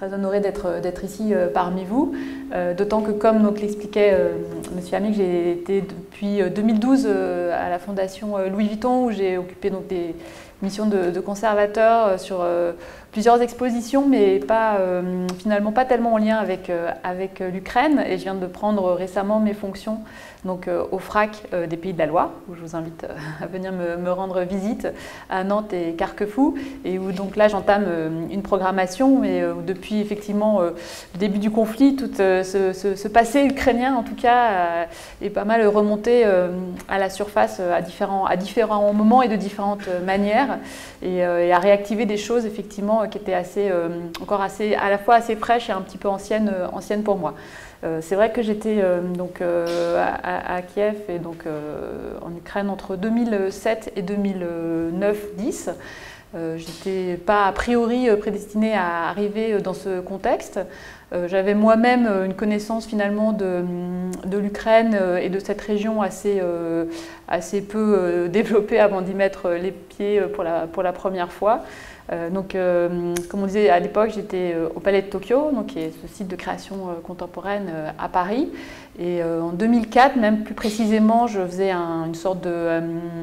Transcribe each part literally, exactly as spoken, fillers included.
très honorée d'être d'être ici euh, parmi vous, euh, d'autant que comme donc l'expliquait euh, Monsieur Amic, j'ai été depuis deux mille douze euh, à la Fondation Louis Vuitton où j'ai occupé donc des missions de, de conservateur sur euh, plusieurs expositions, mais pas, euh, finalement pas tellement en lien avec, euh, avec l'Ukraine. Et je viens de prendre récemment mes fonctions donc, euh, au F R A C euh, des Pays de la Loire, où je vous invite euh, à venir me, me rendre visite, à Nantes et Carquefou, et où donc là j'entame euh, une programmation, mais euh, depuis effectivement euh, le début du conflit, tout euh, ce, ce, ce passé ukrainien en tout cas euh, est pas mal remonté euh, à la surface à différents, à différents moments et de différentes manières, et, euh, et à réactiver des choses effectivement qui étaient assez, euh, encore assez, à la fois assez fraîches et un petit peu anciennes, euh, anciennes pour moi. Euh, c'est vrai que j'étais euh, donc euh, à, à Kiev et donc euh, en Ukraine entre deux mille sept et deux mille neuf dix. Euh, j'étais pas a priori prédestinée à arriver dans ce contexte. Euh, j'avais moi-même une connaissance finalement de, de l'Ukraine et de cette région assez, euh, assez peu euh, développée avant d'y mettre les pieds pour la, pour la première fois. Euh, donc, euh, comme on disait à l'époque, j'étais au Palais de Tokyo, donc, qui est ce site de création euh, contemporaine euh, à Paris. Et euh, en deux mille quatre, même plus précisément, je faisais un, une sorte de, euh,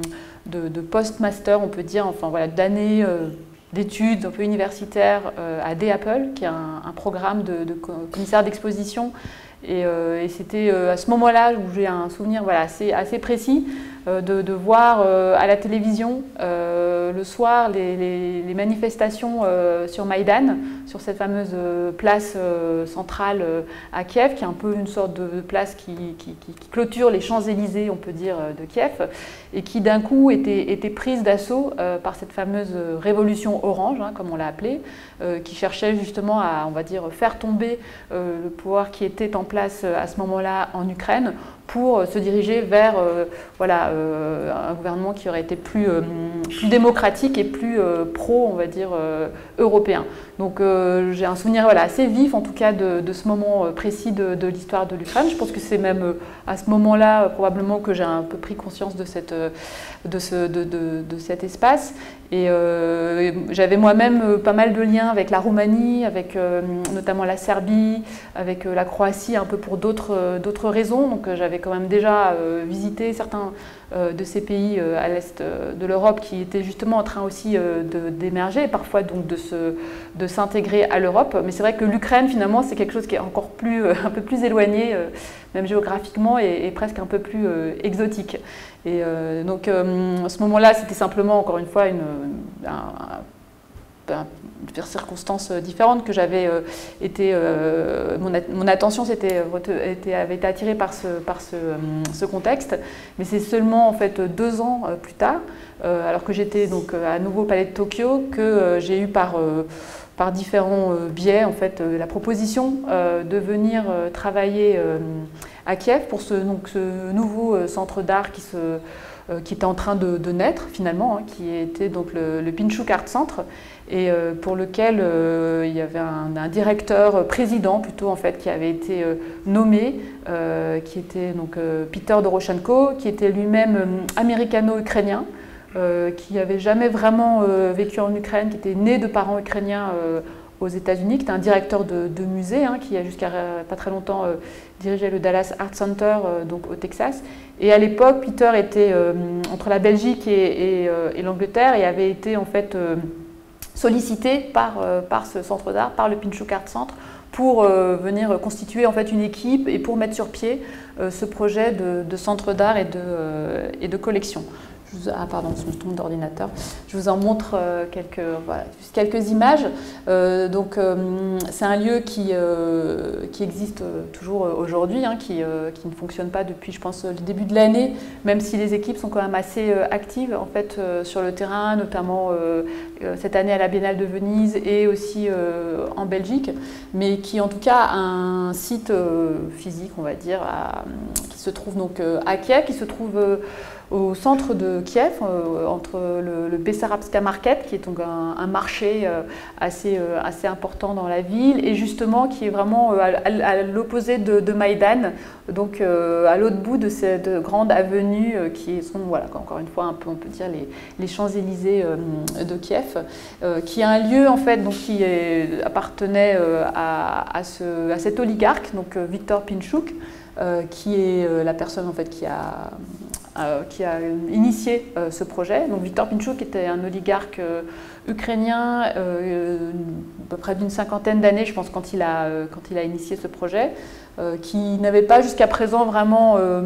de, de post-master, on peut dire, enfin voilà, d'année euh, d'études un peu universitaires euh, à D Apple, qui est un, un programme de, de commissaire d'exposition. Et, euh, et c'était euh, à ce moment-là où j'ai un souvenir voilà, assez, assez précis euh, de, de voir euh, à la télévision euh, le soir les, les, les manifestations euh, sur Maïdan, sur cette fameuse euh, place euh, centrale euh, à Kiev, qui est un peu une sorte de place qui, qui, qui, qui clôture les Champs-Élysées, on peut dire, de Kiev, et qui d'un coup était, était prise d'assaut euh, par cette fameuse révolution orange, hein, comme on l'a appelée, euh, qui cherchait justement à, on va dire, faire tomber euh, le pouvoir qui était en place à ce moment-là en Ukraine pour se diriger vers euh, voilà, euh, un gouvernement qui aurait été plus, euh, plus démocratique et plus euh, pro, on va dire, euh, européen. Donc euh, j'ai un souvenir voilà, assez vif en tout cas de, de ce moment précis de, de l'histoire de l'Ukraine. Je pense que c'est même euh, à ce moment-là euh, probablement que j'ai un peu pris conscience de, cette, de, ce, de, de, de cet espace. Et euh, j'avais moi-même euh, pas mal de liens avec la Roumanie, avec euh, notamment la Serbie, avec euh, la Croatie, un peu pour d'autres euh, d'autres raisons. Donc euh, j'avais quand même déjà euh, visité certains euh, de ces pays euh, à l'est de l'Europe qui étaient justement en train aussi euh, d'émerger, et parfois donc de se, de s'intégrer à l'Europe. Mais c'est vrai que l'Ukraine finalement c'est quelque chose qui est encore plus, euh, un peu plus éloigné, euh, même géographiquement, et, et presque un peu plus euh, exotique. Et euh, donc euh, à ce moment-là, c'était simplement, encore une fois, une, un, un, une circonstance différente que j'avais euh, été, euh, mon, mon attention s'était, était, avait été attirée par ce, par ce, ce contexte. Mais c'est seulement en fait deux ans euh, plus tard, euh, alors que j'étais donc à nouveau au Palais de Tokyo, que euh, j'ai eu par euh, par différents euh, biais en fait euh, la proposition euh, de venir euh, travailler euh, à Kiev pour ce, donc, ce nouveau euh, centre d'art qui, se, euh, qui était en train de, de naître finalement, hein, qui était donc le, le Pinchuk Art Center, et euh, pour lequel euh, il y avait un, un directeur, euh, président plutôt en fait, qui avait été euh, nommé, euh, qui était donc euh, Peter Doroshenko, qui était lui-même euh, américano-ukrainien. Euh, qui n'avait jamais vraiment euh, vécu en Ukraine, qui était né de parents ukrainiens euh, aux États-Unis, qui était un directeur de, de musée, hein, qui a jusqu'à pas très longtemps euh, dirigé le Dallas Art Center euh, donc au Texas. Et à l'époque, Peter était euh, entre la Belgique et, et, euh, et l'Angleterre et avait été en fait euh, sollicité par, euh, par ce centre d'art, par le Pinchuk Art Center, pour euh, venir constituer en fait une équipe et pour mettre sur pied euh, ce projet de, de centre d'art et, euh, et de collection. Je vous, ah pardon, je me trompe d'ordinateur. Je vous en montre euh, quelques, voilà, juste quelques images. Euh, donc euh, c'est un lieu qui, euh, qui existe toujours aujourd'hui, hein, qui, euh, qui ne fonctionne pas depuis, je pense, le début de l'année, même si les équipes sont quand même assez euh, actives en fait euh, sur le terrain, notamment euh, cette année à la Biennale de Venise et aussi euh, en Belgique, mais qui en tout cas a un site euh, physique, on va dire, à, qui se trouve donc euh, à Kiev, qui se trouve euh, au centre de Kiev, euh, entre le, le Bessarabska Market, qui est donc un, un marché euh, assez, euh, assez important dans la ville, et justement qui est vraiment euh, à, à l'opposé de, de Maïdan, donc euh, à l'autre bout de cette grande avenue euh, qui sont, voilà, encore une fois, un peu, on peut dire les, les Champs-Élysées euh, de Kiev, euh, qui est un lieu en fait donc, qui est, appartenait euh, à, à, ce, à cet oligarque, donc euh, Viktor Pinchuk, euh, qui est euh, la personne en fait qui a Euh, qui a initié euh, ce projet. Donc Viktor Pinchuk était un oligarque euh, ukrainien euh, à peu près d'une cinquantaine d'années, je pense, quand il a, euh, quand il a initié ce projet, euh, qui n'avait pas jusqu'à présent vraiment euh,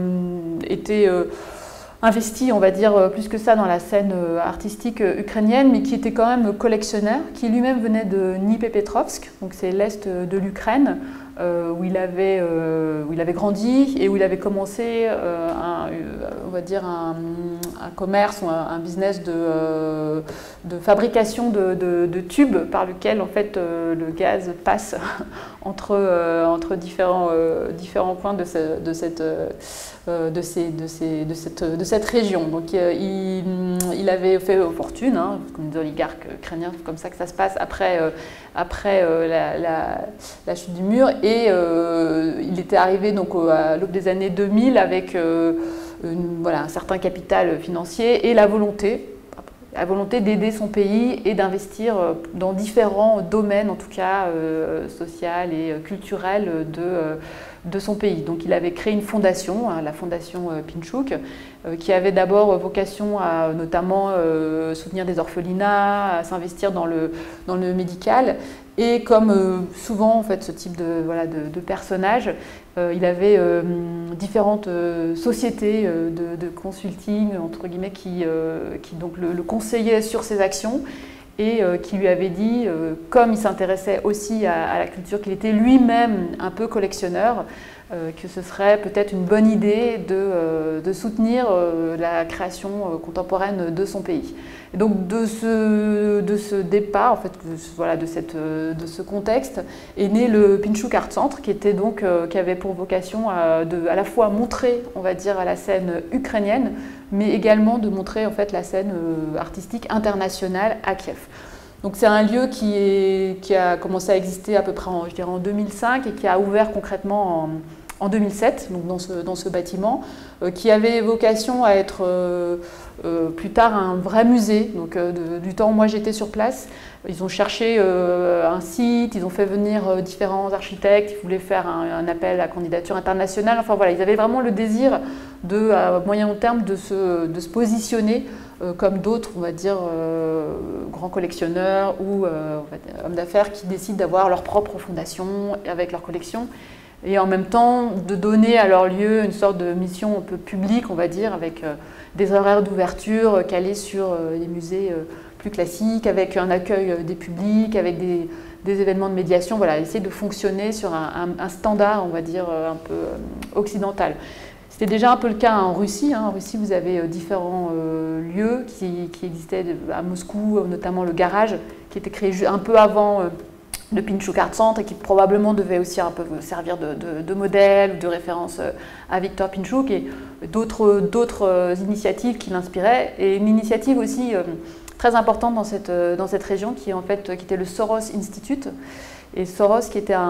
été euh, investi, on va dire, plus que ça dans la scène euh, artistique euh, ukrainienne, mais qui était quand même collectionneur, qui lui-même venait de Dnipropetrovsk, donc c'est l'est de l'Ukraine, Euh, où, il avait, euh, où il avait grandi et où il avait commencé euh, un, on va dire un, un commerce ou un, un business de, euh, de fabrication de, de, de tubes par lequel en fait euh, le gaz passe entre, euh, entre différents, euh, différents coins de, ce, de, cette, euh, de, ces, de, ces, de, cette, de cette région. Donc euh, il, il avait fait fortune, hein, comme des oligarques ukrainiens, c'est comme ça que ça se passe après, euh, après euh, la, la, la chute du mur. Et euh, il était arrivé donc à l'aube des années deux mille avec euh, une, voilà, un certain capital financier et la volonté, la volonté d'aider son pays et d'investir dans différents domaines, en tout cas euh, social et culturel de, euh, de son pays. Donc il avait créé une fondation, hein, la fondation euh, Pinchuk, euh, qui avait d'abord vocation à notamment euh, soutenir des orphelinats, à s'investir dans le, dans le médical. Et comme euh, souvent en fait, ce type de, voilà, de, de personnage, euh, il avait euh, différentes euh, sociétés euh, de, de consulting entre guillemets qui, euh, qui donc le, le conseillaient sur ses actions et euh, qui lui avait dit, euh, comme il s'intéressait aussi à, à la culture, qu'il était lui-même un peu collectionneur, euh, que ce serait peut-être une bonne idée de, euh, de soutenir euh, la création euh, contemporaine de son pays. Et donc de ce, de ce départ, en fait, de, voilà, de, cette, de ce contexte, est né le Pinchuk Art Center, qui, était donc, euh, qui avait pour vocation à, de, à la fois montrer, on va dire, à la scène ukrainienne, mais également de montrer en fait, la scène euh, artistique internationale à Kiev. Donc c'est un lieu qui, est, qui a commencé à exister à peu près en, je dirais en deux mille cinq et qui a ouvert concrètement en, en deux mille sept, donc dans ce, dans ce bâtiment, euh, qui avait vocation à être euh, euh, plus tard un vrai musée. Donc euh, de, du temps où moi j'étais sur place, ils ont cherché euh, un site, ils ont fait venir euh, différents architectes, ils voulaient faire un, un appel à candidature internationale. Enfin voilà, ils avaient vraiment le désir de, à moyen long terme de se, de se positionner euh, comme d'autres, on va dire, euh, grands collectionneurs ou euh, hommes d'affaires qui décident d'avoir leur propre fondation avec leur collection. Et en même temps de donner à leur lieu une sorte de mission un peu publique, on va dire, avec euh, des horaires d'ouverture euh, calés sur euh, les musées euh, plus classiques, avec un accueil euh, des publics, avec des, des événements de médiation, voilà, essayer de fonctionner sur un, un, un standard, on va dire, euh, un peu euh, occidental. C'était déjà un peu le cas en Russie. Hein. En Russie, vous avez euh, différents euh, lieux qui, qui existaient à Moscou, notamment le Garage, qui était créé un peu avant euh, le Pinchuk Art Center et qui probablement devait aussi un peu servir de, de, de modèle ou de référence à Viktor Pinchuk et d'autres d'autres initiatives qui l'inspiraient. Et une initiative aussi euh, très importante dans cette, dans cette région qui, en fait, qui était le Soros Institute. Et Soros, qui était un,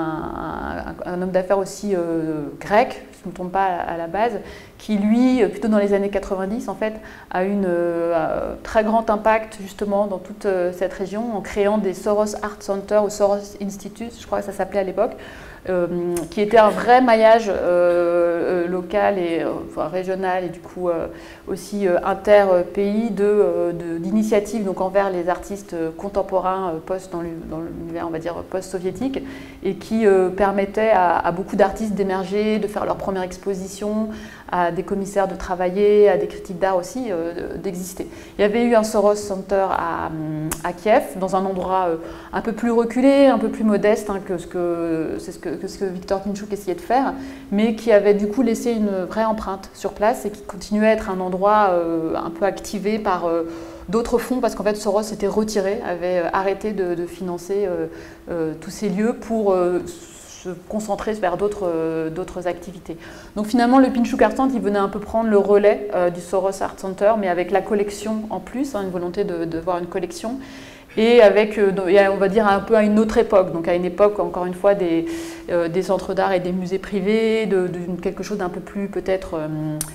un, un homme d'affaires aussi euh, grec, je ne me trompe pas à, à la base, qui lui, plutôt dans les années quatre-vingt-dix, en fait, a eu un euh, très grand impact justement dans toute euh, cette région en créant des Soros Art Center ou Soros Institute, je crois que ça s'appelait à l'époque, euh, qui était un vrai maillage euh, euh, local et euh, enfin, régional et du coup euh, aussi euh, inter-pays de, de, d'initiatives donc envers les artistes contemporains euh, post dans l'univers, on va dire, post-soviétique et qui euh, permettait à, à beaucoup d'artistes d'émerger, de faire leur première exposition, à des commissaires de travailler, à des critiques d'art aussi euh, d'exister. Il y avait eu un Soros Center à, à Kiev, dans un endroit euh, un peu plus reculé, un peu plus modeste hein, que ce que, c'est ce que, que ce que Viktor Pinchuk essayait de faire, mais qui avait du coup laissé une vraie empreinte sur place et qui continuait à être un endroit euh, un peu activé par euh, d'autres fonds, parce qu'en fait Soros s'était retiré, avait arrêté de, de financer euh, euh, tous ces lieux pour euh, se concentrer vers d'autres euh, d'autres activités. Donc finalement, le Pinchuk Art Center, il venait un peu prendre le relais euh, du Soros Art Center, mais avec la collection en plus, hein, une volonté de, de voir une collection. Et avec, euh, on va dire, un peu à une autre époque, donc à une époque, encore une fois, des, euh, des centres d'art et des musées privés, de, de quelque chose d'un peu plus, peut-être, euh,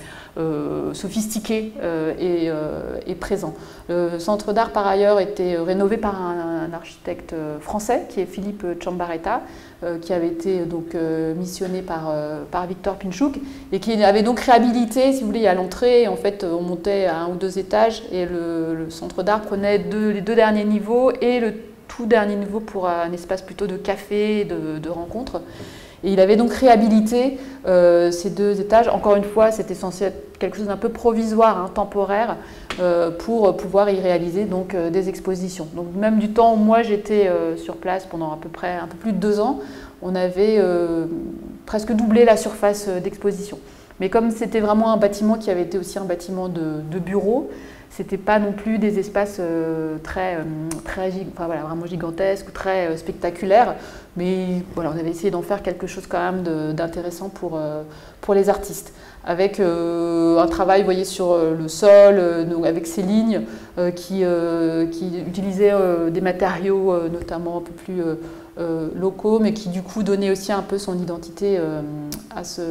euh, sophistiqué euh, et, euh, et présent. Le centre d'art, par ailleurs, était rénové par un, un architecte français, qui est Philippe Chambaretta, euh, qui avait été donc, euh, missionné par, euh, par Victor Pinchuk, et qui avait donc réhabilité, si vous voulez, à l'entrée. En fait, on montait à un ou deux étages, et le, le centre d'art prenait deux, les deux derniers niveaux, et le tout dernier niveau pour un espace plutôt de café, de, de rencontres. Et il avait donc réhabilité euh, ces deux étages. Encore une fois, c'était censé être quelque chose d'un peu provisoire, hein, temporaire, euh, pour pouvoir y réaliser donc, euh, des expositions. Donc même du temps où moi j'étais euh, sur place pendant à peu près un peu plus de deux ans, on avait euh, presque doublé la surface d'exposition. Mais comme c'était vraiment un bâtiment qui avait été aussi un bâtiment de, de bureau, c'était pas non plus des espaces euh, très, euh, très enfin, voilà, vraiment gigantesques ou très euh, spectaculaires, mais voilà, on avait essayé d'en faire quelque chose quand même d'intéressant pour, euh, pour les artistes, avec euh, un travail, vous voyez, sur le sol, euh, donc avec ces lignes euh, qui, euh, qui utilisaient euh, des matériaux euh, notamment un peu plus euh, euh, locaux, mais qui du coup donnaient aussi un peu son identité euh, à ce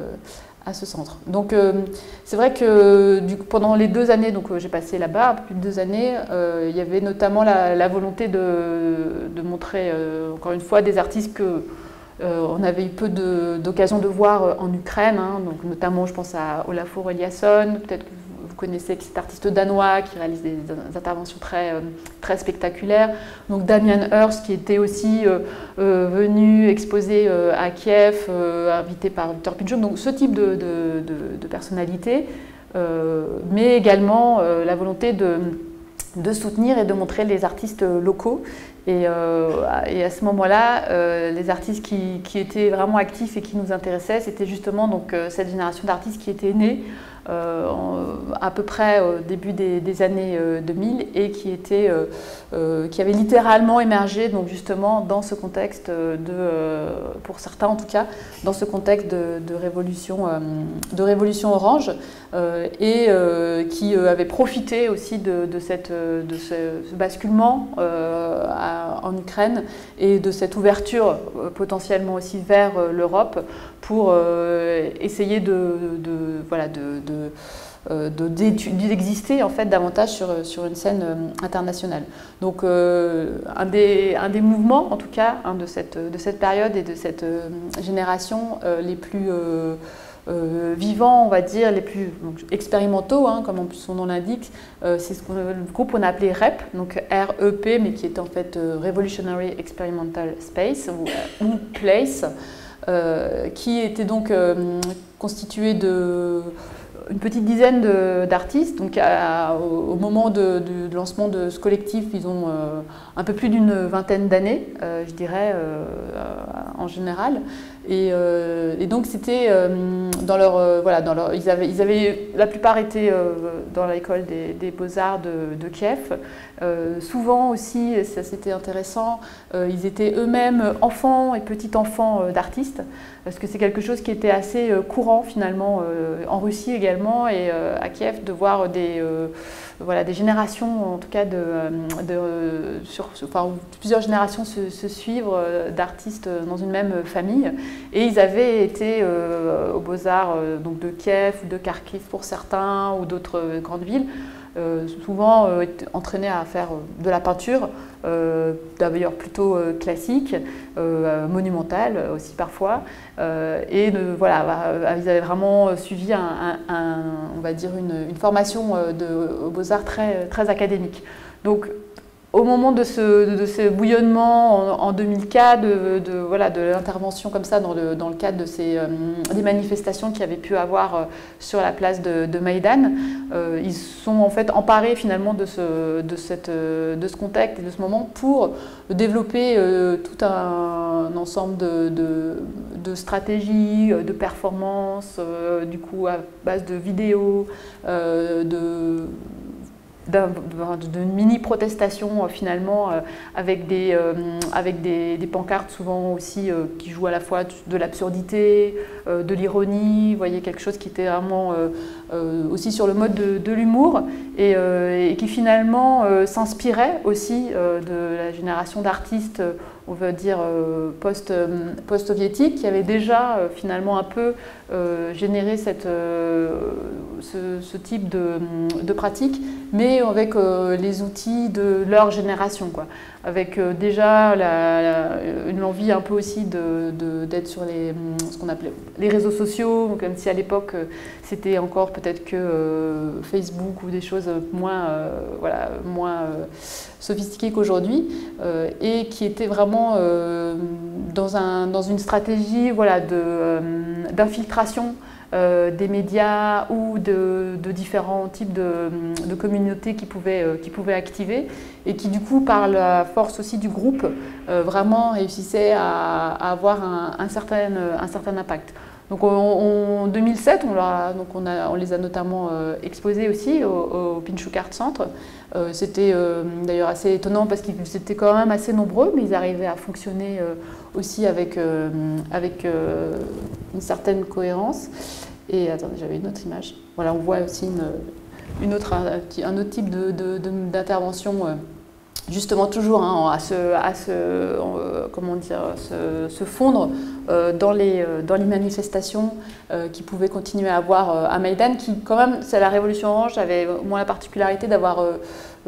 à ce centre. Donc euh, c'est vrai que du coup, pendant les deux années, donc euh, j'ai passé là-bas, plus de deux années, euh, il y avait notamment la, la volonté de, de montrer euh, encore une fois des artistes que euh, on avait eu peu d'occasion de, de voir en Ukraine, hein, donc notamment je pense à Olafur Eliasson, peut-être que vous connaissez cet artiste danois qui réalise des, des interventions très, euh, très spectaculaires. Donc Damien Hirst qui était aussi euh, euh, venu exposer euh, à Kiev, euh, invité par Victor Pinchuk. Donc ce type de, de, de, de personnalité, euh, mais également euh, la volonté de, de soutenir et de montrer les artistes locaux. Et, euh, et à ce moment-là, euh, les artistes qui, qui étaient vraiment actifs et qui nous intéressaient, c'était justement donc, euh, cette génération d'artistes qui était née Euh, en, à peu près au début des, des années euh, deux mille et qui, était, euh, euh, qui avait littéralement émergé donc justement dans ce contexte de, euh, pour certains en tout cas, dans ce contexte de, de, révolution, euh, de révolution orange euh, et euh, qui euh, avait profité aussi de, de, cette, de ce, ce basculement euh, à, en Ukraine et de cette ouverture euh, potentiellement aussi vers euh, l'Europe pour euh, essayer de, de, voilà, de, de, d'exister en fait davantage sur, sur une scène internationale. Donc euh, un, des, un des mouvements, en tout cas, hein, de, cette, de cette période et de cette euh, génération euh, les plus euh, euh, vivants, on va dire, les plus donc, expérimentaux, hein, comme son nom l'indique, euh, c'est ce que le groupe on a appelé R E P, donc R E P, mais qui est en fait euh, Revolutionary Experimental Space ou, ou Place. Euh, qui était donc euh, constitué de une petite dizaine d'artistes. Donc à, au, au moment de, de, de lancement de ce collectif, ils ont euh, un peu plus d'une vingtaine d'années, euh, je dirais, euh, en général. Et, euh, et donc c'était euh, dans leur euh, voilà dans leur ils avaient ils avaient la plupart été euh, dans l'école des, des beaux-arts de, de Kiev. Euh, souvent aussi, et ça c'était intéressant, euh, ils étaient eux-mêmes enfants et petits-enfants euh, d'artistes, parce que c'est quelque chose qui était assez euh, courant finalement euh, en Russie également et euh, à Kiev de voir des, euh, voilà, des générations en tout cas de, de, sur, enfin, plusieurs générations se, se suivre d'artistes dans une même famille. Et ils avaient été euh, aux Beaux-Arts euh, donc de Kiev ou de Kharkiv pour certains ou d'autres euh, grandes villes. Euh, souvent euh, entraînés à faire de la peinture, euh, d'ailleurs plutôt euh, classique, euh, monumentale aussi parfois, euh, et de, voilà, bah, ils avaient vraiment suivi un, un, un, on va dire une, une formation de, aux Beaux-Arts très, très académique. Donc, au moment de ce, de ce bouillonnement en, en deux mille quatre, de, de, voilà, de l'intervention comme ça dans le, dans le cadre de ces, euh, des manifestations qu'il y avait pu avoir euh, sur la place de, de Maïdan, euh, ils sont en fait emparés finalement de ce, de, cette, de ce contexte et de ce moment pour développer euh, tout un, un ensemble de, de, de stratégies, de performances, euh, du coup à base de vidéos, euh, de de mini-protestation euh, finalement euh, avec, des, euh, avec des, des pancartes souvent aussi euh, qui jouent à la fois de l'absurdité, euh, de l'ironie, vous voyez, quelque chose qui était vraiment euh, euh, aussi sur le mode de, de l'humour et, euh, et qui finalement euh, s'inspirait aussi euh, de la génération d'artistes, on veut dire euh, post, euh, post-soviétiques, qui avaient déjà euh, finalement un peu euh, généré cette, euh, ce, ce type de, de pratique, mais avec euh, les outils de leur génération, quoi. Avec euh, déjà la, la, une envie un peu aussi de, de, d'être sur les, ce qu'on appelait les réseaux sociaux, comme si à l'époque c'était encore peut-être que euh, Facebook ou des choses moins, euh, voilà, moins euh, sophistiquées qu'aujourd'hui, euh, et qui étaient vraiment euh, dans, un, dans une stratégie, voilà, de, euh, d'infiltration Euh, des médias ou de, de différents types de, de communautés qui pouvaient, euh, qui pouvaient activer et qui du coup par la force aussi du groupe euh, vraiment réussissaient à, à avoir un, un, certain, un certain impact. Donc en deux mille sept, on, a, donc on, a, on les a notamment euh, exposés aussi au, au Pinchuk Art Center. Euh, C'était euh, d'ailleurs assez étonnant parce qu'ils étaient quand même assez nombreux, mais ils arrivaient à fonctionner euh, aussi avec, euh, avec euh, une certaine cohérence. Et attendez, j'avais une autre image. Voilà, on voit aussi une, une autre, un autre type de, de, de, d'intervention. Euh, justement toujours hein, à, se, à se, euh, comment dire, se, se fondre euh, dans, les, dans les manifestations euh, qui pouvaient continuer à avoir euh, à Maïdan, qui quand même, c'est la Révolution orange, avait au moins la particularité d'avoir euh,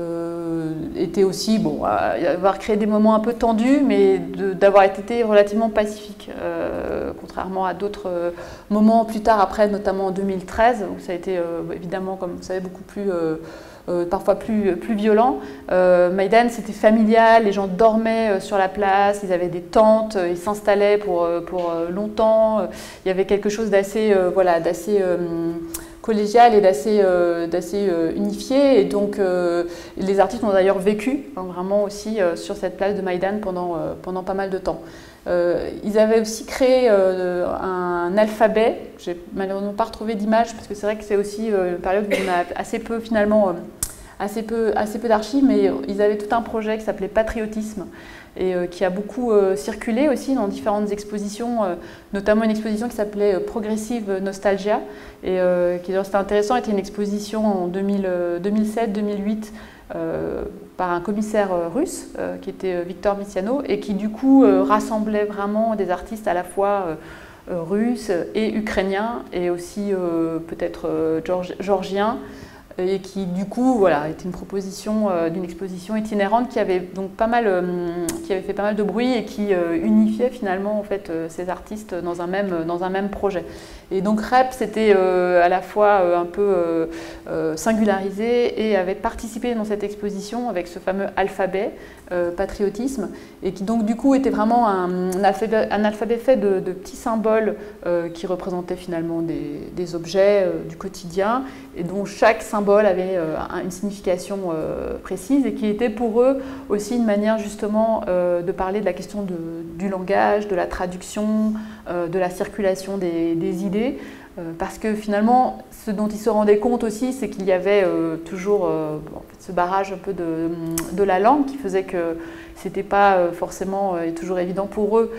euh, été aussi, bon, avoir créé des moments un peu tendus, mais d'avoir été relativement pacifique, euh, contrairement à d'autres euh, moments plus tard, après, notamment en deux mille treize, où ça a été euh, évidemment, comme vous savez, beaucoup plus... Euh, Euh, parfois plus, plus violent. Euh, Maïdan, c'était familial, les gens dormaient euh, sur la place, ils avaient des tentes, euh, ils s'installaient pour, euh, pour euh, longtemps. Il y avait quelque chose d'assez euh, voilà, d'assez euh, collégial et d'assez euh, d'assez euh, unifié. Et donc, euh, les artistes ont d'ailleurs vécu hein, vraiment aussi euh, sur cette place de Maïdan pendant, euh, pendant pas mal de temps. Euh, ils avaient aussi créé euh, un alphabet. J'ai malheureusement pas retrouvé d'image parce que c'est vrai que c'est aussi euh, une période où on a assez peu finalement euh, assez peu, assez peu d'archives, mais ils avaient tout un projet qui s'appelait Patriotisme et euh, qui a beaucoup euh, circulé aussi dans différentes expositions, euh, notamment une exposition qui s'appelait euh, Progressive Nostalgia et euh, qui c'était intéressant, était une exposition en deux mille sept deux mille huit Euh, par un commissaire euh, russe euh, qui était euh, Victor Misiano et qui du coup euh, rassemblait vraiment des artistes à la fois euh, russes et ukrainiens et aussi euh, peut-être euh, georgiens et qui du coup voilà, était une proposition euh, d'une exposition itinérante qui avait donc pas mal, euh, qui avait fait pas mal de bruit et qui euh, unifiait finalement en fait euh, ces artistes dans un même, dans un même projet. Et donc R E P c'était euh, à la fois euh, un peu euh, euh, singularisé et avait participé dans cette exposition avec ce fameux alphabet, euh, patriotisme, et qui donc du coup était vraiment un, un, alphabet, un alphabet fait de, de petits symboles euh, qui représentaient finalement des, des objets euh, du quotidien et dont chaque symbole avait euh, une signification euh, précise et qui était pour eux aussi une manière justement euh, de parler de la question de, du langage, de la traduction, euh, de la circulation des, des idées. Euh, parce que finalement, ce dont ils se rendaient compte aussi, c'est qu'il y avait euh, toujours euh, en fait, ce barrage un peu de, de la langue qui faisait que c'était pas euh, forcément euh, toujours évident pour eux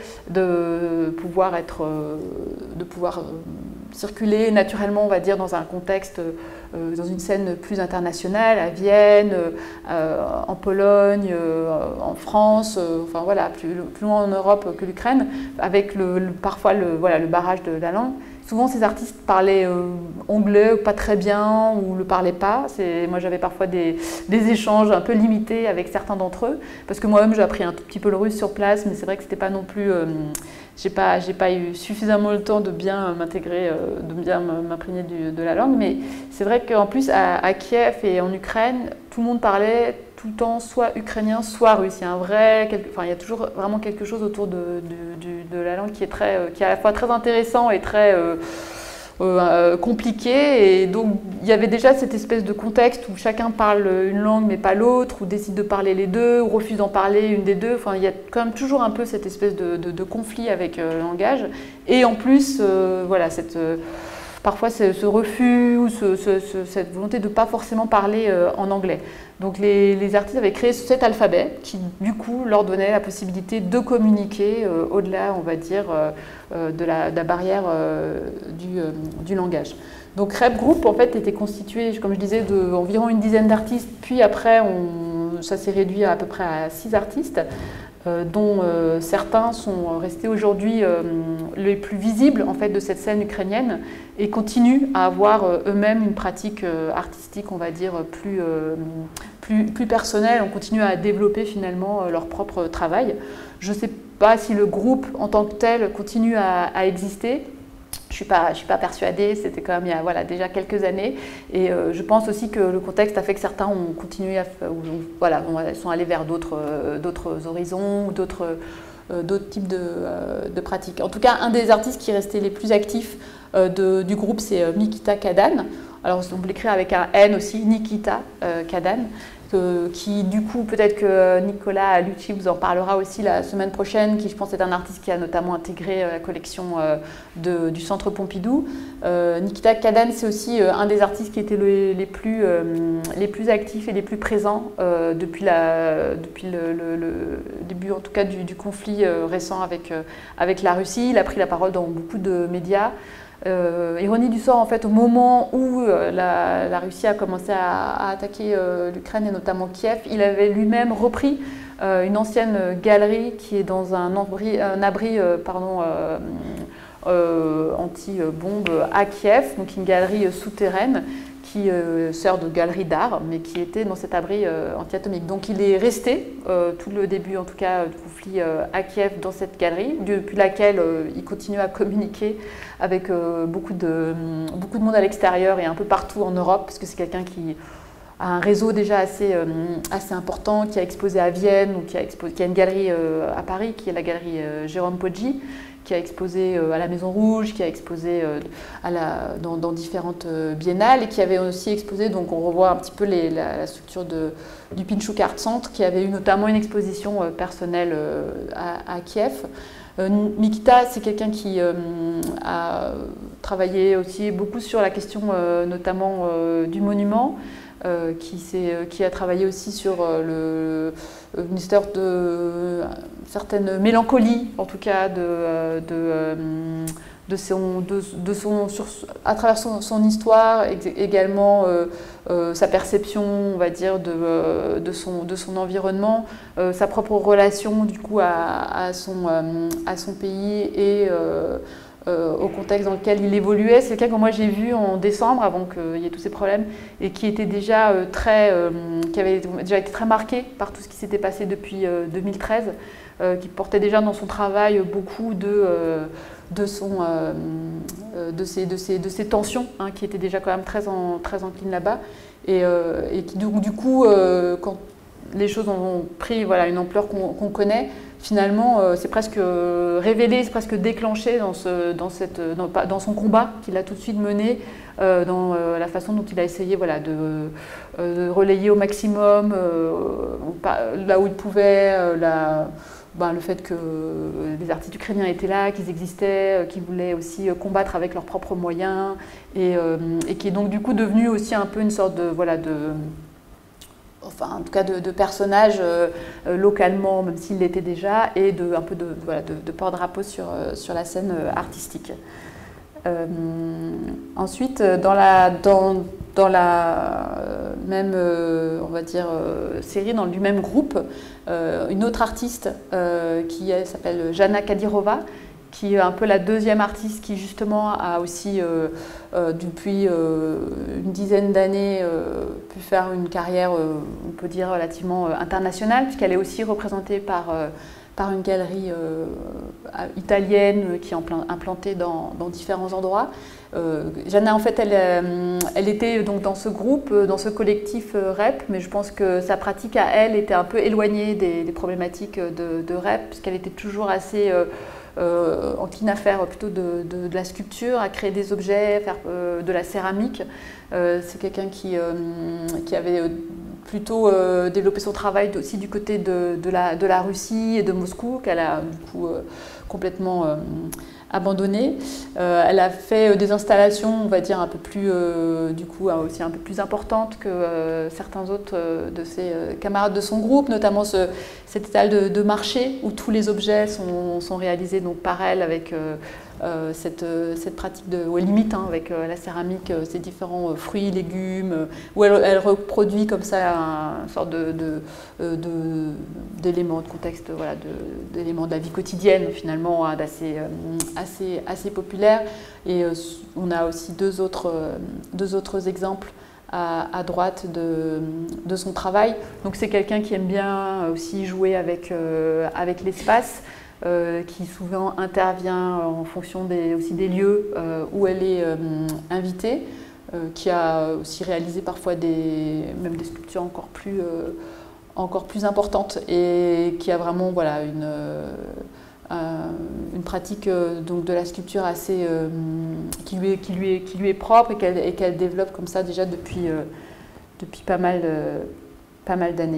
de pouvoir être, euh, de pouvoir euh, circuler naturellement, on va dire, dans un contexte, euh, dans une scène plus internationale, à Vienne, euh, en Pologne, euh, en France, euh, enfin voilà, plus, plus loin en Europe que l'Ukraine, avec le, le, parfois le, voilà, le barrage de la langue. Souvent, ces artistes parlaient euh, anglais pas très bien ou ne le parlaient pas. Moi, j'avais parfois des, des échanges un peu limités avec certains d'entre eux, parce que moi-même, j'ai appris un tout petit peu le russe sur place, mais c'est vrai que c'était pas non plus... Euh, j'ai pas, j'ai pas eu suffisamment le temps de bien m'intégrer, euh, de bien m'imprégner de la langue, mais c'est vrai qu'en plus, à, à Kiev et en Ukraine, tout le monde parlait tout le temps soit ukrainien, soit russe. Il y a un vrai, quelque, enfin, il y a toujours vraiment quelque chose autour de, de, de, de la langue qui est, très, euh, qui est à la fois très intéressant et très euh, euh, compliqué. Et donc, il y avait déjà cette espèce de contexte où chacun parle une langue mais pas l'autre, ou décide de parler les deux, ou refuse d'en parler une des deux. Enfin, il y a quand même toujours un peu cette espèce de, de, de conflit avec euh, le langage. Et en plus, euh, voilà, cette... Euh, parfois ce, ce refus ou ce, ce, ce, cette volonté de ne pas forcément parler euh, en anglais. Donc les, les artistes avaient créé cet alphabet qui du coup leur donnait la possibilité de communiquer euh, au-delà, on va dire, euh, de, la, de la barrière euh, du, euh, du langage. Donc Rep Group en fait était constitué, comme je disais, d'environ une dizaine d'artistes, puis après on, ça s'est réduit à à peu près à six artistes, euh, dont euh, certains sont restés aujourd'hui euh, les plus visibles en fait de cette scène ukrainienne et continuent à avoir euh, eux-mêmes une pratique euh, artistique, on va dire, plus, euh, plus, plus personnelle. On continue à développer finalement euh, leur propre travail. Je ne sais pas si le groupe en tant que tel continue à, à exister. Je ne suis pas, je suis pas persuadée, c'était quand même il y a voilà, déjà quelques années. Et euh, je pense aussi que le contexte a fait que certains ont continué, à, ou, voilà, sont allés vers d'autres euh, d'autres horizons ou d'autres euh, d'autres types de, euh, de pratiques. En tout cas, un des artistes qui restait les plus actifs euh, de, du groupe, c'est euh, Nikita Kadan. Alors, on peut l'écrire avec un N aussi, Nikita euh, Kadan. Qui du coup, peut-être que Nicolas Lucci vous en parlera aussi la semaine prochaine, qui je pense est un artiste qui a notamment intégré la collection de, du Centre Pompidou. Euh, Nikita Kadan, c'est aussi un des artistes qui étaient les, les, plus, euh, les plus actifs et les plus présents euh, depuis, la, depuis le, le, le début en tout cas du, du conflit euh, récent avec, euh, avec la Russie. Il a pris la parole dans beaucoup de médias. Euh, ironie du sort, en fait, au moment où euh, la, la Russie a commencé à, à attaquer euh, l'Ukraine et notamment Kiev, il avait lui-même repris euh, une ancienne galerie qui est dans un abri, un abri euh, pardon, euh, euh, anti-bombe à Kiev, donc une galerie souterraine qui euh, sert de galerie d'art, mais qui était dans cet abri euh, anti-atomique. Donc il est resté, euh, tout le début en tout cas du conflit euh, à Kiev, dans cette galerie, depuis laquelle euh, il continue à communiquer avec euh, beaucoup, de, beaucoup de monde à l'extérieur et un peu partout en Europe, parce que c'est quelqu'un qui a un réseau déjà assez, euh, assez important, qui a exposé à Vienne, ou qui a, exposé, qui a une galerie euh, à Paris, qui est la galerie euh, Jérôme Poggi, qui a exposé euh, à la Maison Rouge, qui a exposé euh, à la, dans, dans différentes euh, biennales, et qui avait aussi exposé, donc on revoit un petit peu les, la, la structure de, du Pinchuk Art Center, qui avait eu notamment une exposition euh, personnelle euh, à, à Kiev. Euh, Nikita, c'est quelqu'un qui euh, a travaillé aussi beaucoup sur la question euh, notamment euh, du monument, euh, qui, qui a travaillé aussi sur euh, le, une histoire de euh, certaine mélancolie, en tout cas, de, de, euh, de son, de, de son, sur, à travers son, son histoire, également euh, euh, sa perception, on va dire, de, euh, de, son, de son environnement, euh, sa propre relation, du coup, à, à, son, euh, à son pays et euh, Euh, au contexte dans lequel il évoluait. C'est quelqu'un que moi j'ai vu en décembre, avant qu'il y ait tous ces problèmes, et qui était déjà euh, très, euh, qui avait déjà été très marqué par tout ce qui s'était passé depuis euh, deux mille treize, euh, qui portait déjà dans son travail beaucoup de, euh, de, son, euh, de, ces, de, ces, de ces tensions, hein, qui étaient déjà quand même très, en, très enclines là-bas, et, euh, et qui du, du coup, euh, quand les choses ont pris voilà, une ampleur qu'on qu'on connaît, finalement, euh, c'est presque révélé, c'est presque déclenché dans, ce, dans, cette, dans, dans son combat qu'il a tout de suite mené, euh, dans euh, la façon dont il a essayé voilà, de, euh, de relayer au maximum, euh, là où il pouvait, euh, la, ben, le fait que les artistes ukrainiens étaient là, qu'ils existaient, euh, qu'ils voulaient aussi combattre avec leurs propres moyens, et, euh, et qui est donc du coup devenu aussi un peu une sorte de... Voilà, de enfin en tout cas de, de personnages euh, localement, même s'il l'était déjà, et de, un peu de, voilà, de, de porte-drapeau sur, euh, sur la scène euh, artistique. Euh, ensuite, dans la, dans, dans la même, euh, on va dire, euh, série, dans, du même groupe, euh, une autre artiste euh, qui s'appelle Jana Kadyrova, qui est un peu la deuxième artiste qui justement a aussi, euh, euh, depuis euh, une dizaine d'années, euh, pu faire une carrière, euh, on peut dire, relativement euh, internationale, puisqu'elle est aussi représentée par, euh, par une galerie euh, italienne qui est implantée dans, dans différents endroits. Euh, Jana, en fait, elle, elle était donc dans ce groupe, dans ce collectif Rep, mais je pense que sa pratique à elle était un peu éloignée des, des problématiques de, de Rep, puisqu'elle était toujours assez... Euh, Euh, encline à faire plutôt de, de, de la sculpture, à créer des objets, faire euh, de la céramique. Euh, c'est quelqu'un qui, euh, qui avait plutôt euh, développé son travail aussi du côté de, de, la, de la Russie et de Moscou, qu'elle a du coup euh, complètement euh, abandonnée. Euh, elle a fait des installations, on va dire, un peu plus, euh, du coup, aussi un peu plus importantes que euh, certains autres euh, de ses euh, camarades de son groupe, notamment ce, cette étal de, de marché où tous les objets sont, sont réalisés donc, par elle avec euh, euh, cette, cette pratique de, où elle limite hein, avec euh, la céramique euh, ces différents euh, fruits, légumes, euh, où elle, elle reproduit comme ça un, une sorte de, de, de, d'éléments de contexte, voilà, d'éléments de, de la vie quotidienne finalement, hein, d'assez euh, assez, assez populaire. Et euh, on a aussi deux autres, euh, deux autres exemples à, à droite de, de son travail. Donc c'est quelqu'un qui aime bien aussi jouer avec, euh, avec l'espace, euh, qui souvent intervient en fonction des, aussi des lieux euh, où elle est euh, invitée, euh, qui a aussi réalisé parfois des, même des sculptures encore plus, euh, encore plus importantes et qui a vraiment voilà, une... Euh, une pratique donc, de la sculpture assez, euh, qui, lui est, qui, lui est, qui lui est propre et qu'elle et qu'elle développe comme ça déjà depuis, euh, depuis pas mal, euh, pas mal d'années.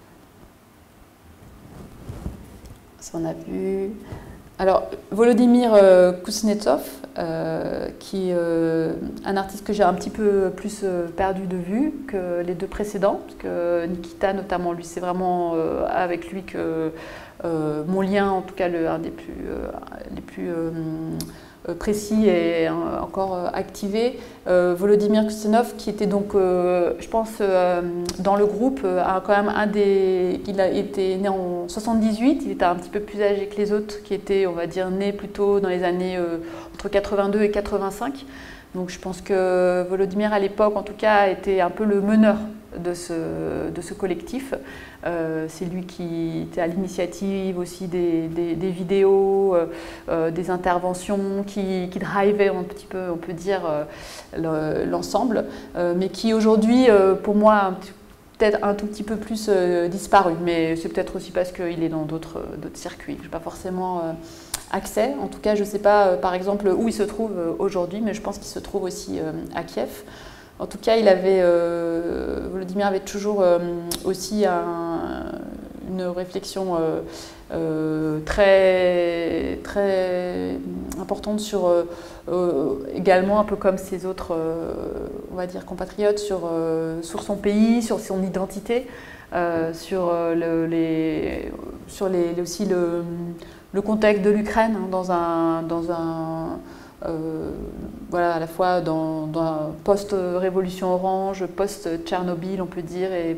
Ça on a vu. Alors Volodymyr euh, Kuznetsov, euh, qui est euh, un artiste que j'ai un petit peu plus euh, perdu de vue que les deux précédents, parce que Nikita notamment, lui, c'est vraiment euh, avec lui que Euh, mon lien, en tout cas le, un des plus, euh, les plus euh, précis et euh, encore activé. Euh, Volodymyr Kuznetsov, qui était donc, euh, je pense, euh, dans le groupe, euh, a quand même un des. Il a été né en soixante-dix-huit, il était un petit peu plus âgé que les autres, qui étaient, on va dire, nés plutôt dans les années euh, entre quatre-vingt-deux et quatre-vingt-cinq. Donc je pense que Volodymyr, à l'époque, en tout cas, était un peu le meneur de ce, de ce collectif. Euh, c'est lui qui était à l'initiative aussi des, des, des vidéos, euh, des interventions, qui, qui drivait un petit peu, on peut dire, euh, l'ensemble, euh, mais qui aujourd'hui, euh, pour moi, peut-être un tout petit peu plus euh, disparu. Mais c'est peut-être aussi parce qu'il est dans d'autres circuits. Je n'ai pas forcément euh, accès. En tout cas, je ne sais pas, euh, par exemple, où il se trouve euh, aujourd'hui, mais je pense qu'il se trouve aussi euh, à Kiev. En tout cas, il avait, euh, Volodymyr avait toujours euh, aussi un, une réflexion euh, euh, très, très importante sur, euh, euh, également un peu comme ses autres, euh, on va dire, compatriotes, sur, euh, sur son pays, sur son identité, euh, sur, le, les, sur les, aussi le, le contexte de l'Ukraine hein, dans un... Dans un Euh, voilà, à la fois dans, dans post-révolution orange, post-Tchernobyl, on peut dire, et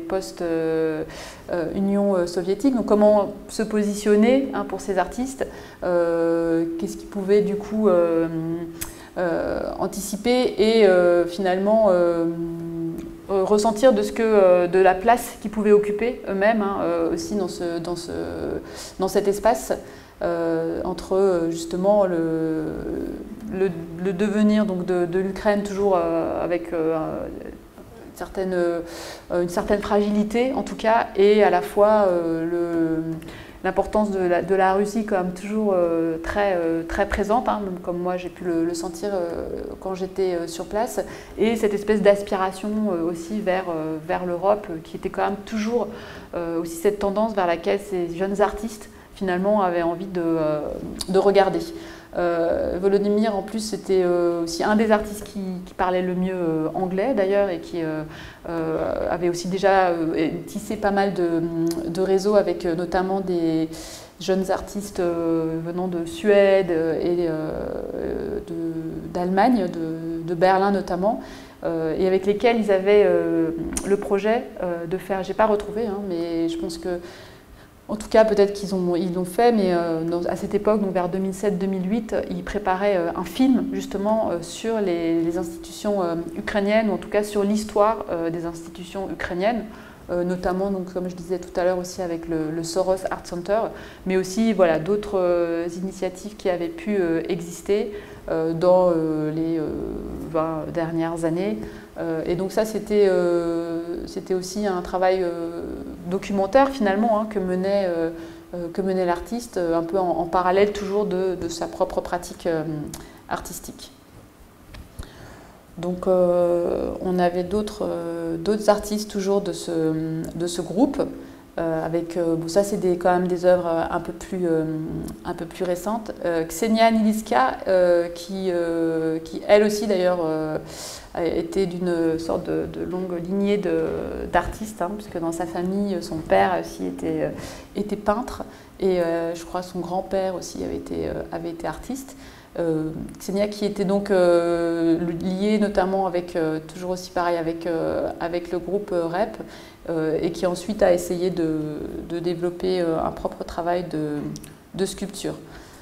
post-Union euh, soviétique. Donc, comment se positionner hein, pour ces artistes euh, qu'est-ce qu'ils pouvaient du coup euh, euh, anticiper et euh, finalement euh, ressentir de, ce que, de la place qu'ils pouvaient occuper eux-mêmes hein, aussi dans, ce, dans, ce, dans cet espace. Euh, entre justement le, le, le devenir donc de, de l'Ukraine toujours euh, avec euh, une, certaine, euh, une certaine fragilité en tout cas et à la fois euh, l'importance de la, de la Russie quand même toujours euh, très, euh, très présente, hein, même comme moi j'ai pu le, le sentir euh, quand j'étais euh, sur place et cette espèce d'aspiration euh, aussi vers, euh, vers l'Europe euh, qui était quand même toujours euh, aussi cette tendance vers laquelle ces jeunes artistes finalement avait envie de, euh, de regarder. Euh, Volodymyr en plus c'était euh, aussi un des artistes qui, qui parlait le mieux euh, anglais d'ailleurs et qui euh, euh, avait aussi déjà euh, tissé pas mal de, de réseaux avec euh, notamment des jeunes artistes euh, venant de Suède et euh, d'Allemagne, de, de, de Berlin notamment, euh, et avec lesquels ils avaient euh, le projet euh, de faire, j'ai pas retrouvé, hein, mais je pense que en tout cas, peut-être qu'ils l'ont ils l'ont fait, mais euh, à cette époque, donc vers deux mille sept deux mille huit, ils préparaient euh, un film justement euh, sur les, les institutions euh, ukrainiennes, ou en tout cas sur l'histoire euh, des institutions ukrainiennes, euh, notamment, donc, comme je disais tout à l'heure, aussi avec le, le Soros Art Center, mais aussi voilà, d'autres euh, initiatives qui avaient pu euh, exister euh, dans euh, les euh, vingt dernières années. Euh, et donc ça, c'était euh, c'était aussi un travail euh, documentaire finalement hein, que menait, euh, que menait l'artiste, un peu en, en parallèle toujours de, de sa propre pratique euh, artistique. Donc euh, on avait d'autres euh, d'autres artistes toujours de ce, de ce groupe. Euh, avec, euh, bon, ça, c'est des, quand même des œuvres un peu plus, euh, un peu plus récentes. Euh, Ksenia Niliska, euh, qui, euh, qui, elle aussi d'ailleurs, euh, a été d'une sorte de, de longue lignée d'artistes, hein, puisque dans sa famille, son père aussi était, euh, était peintre, et euh, je crois son grand-père aussi avait été, euh, avait été artiste. Euh, Ksenia qui était donc euh, liée notamment avec, euh, toujours aussi pareil, avec, euh, avec le groupe euh, R E P, euh, et qui ensuite a essayé de, de développer euh, un propre travail de, de sculpture.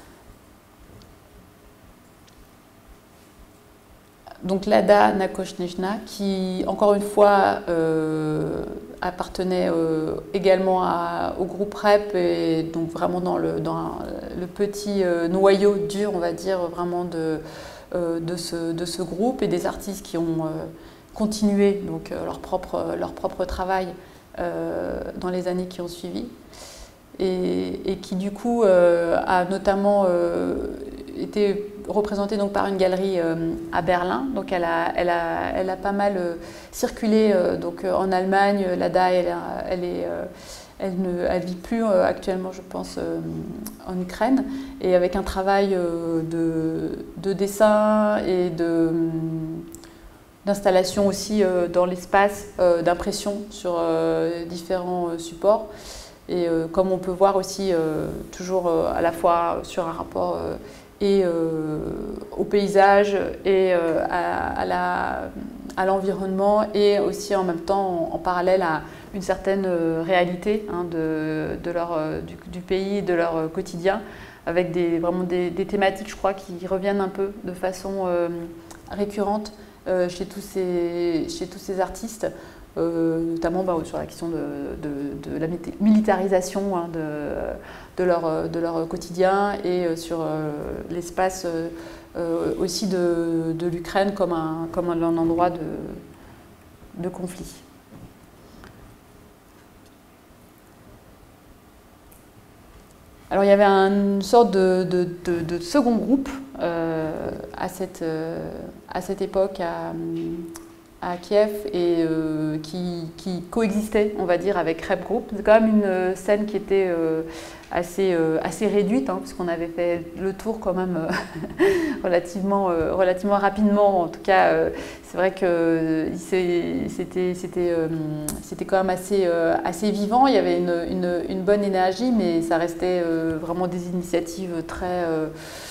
Donc Lada Nakoshnechna, qui encore une fois euh, appartenait euh, également à, au groupe R E P, et donc vraiment dans le, dans le petit euh, noyau dur, on va dire, vraiment de, euh, de, ce, de ce groupe, et des artistes qui ont euh, continué donc, euh, leur, propre, leur propre travail euh, dans les années qui ont suivi. Et, et qui du coup euh, a notamment euh, été représentée donc, par une galerie euh, à Berlin. Donc elle a, elle a, elle a pas mal euh, circulé euh, donc, euh, en Allemagne. Lada, elle, elle, est, euh, elle ne elle vit plus euh, actuellement, je pense, euh, en Ukraine. Et avec un travail euh, de, de dessin et de d'installation aussi euh, dans l'espace, euh, d'impression sur euh, différents euh, supports. Et euh, comme on peut voir aussi, euh, toujours euh, à la fois sur un rapport euh, et euh, au paysage et euh, à, à, la, à l'environnement, et aussi en même temps en, en parallèle à une certaine euh, réalité hein, de, de leur, euh, du, du pays, de leur euh, quotidien, avec des, vraiment des, des thématiques, je crois, qui reviennent un peu de façon euh, récurrente euh, chez, tous ces, chez tous ces artistes. Euh, notamment bah, sur la question de, de, de la militarisation hein, de, de, leur, de leur quotidien, et sur euh, l'espace euh, aussi de, de l'Ukraine comme un, comme un endroit de, de conflit. Alors il y avait une sorte de, de, de, de second groupe euh, à, cette, euh, à cette époque à, à Kiev, et euh, qui, qui coexistait, on va dire, avec R E P Group. C'est quand même une scène qui était euh, assez, euh, assez réduite, hein, puisqu'on avait fait le tour quand même euh, relativement, euh, relativement rapidement. En tout cas, euh, c'est vrai que c'était euh, c'était quand même assez, euh, assez vivant. Il y avait une, une, une bonne énergie, mais ça restait euh, vraiment des initiatives très... Euh,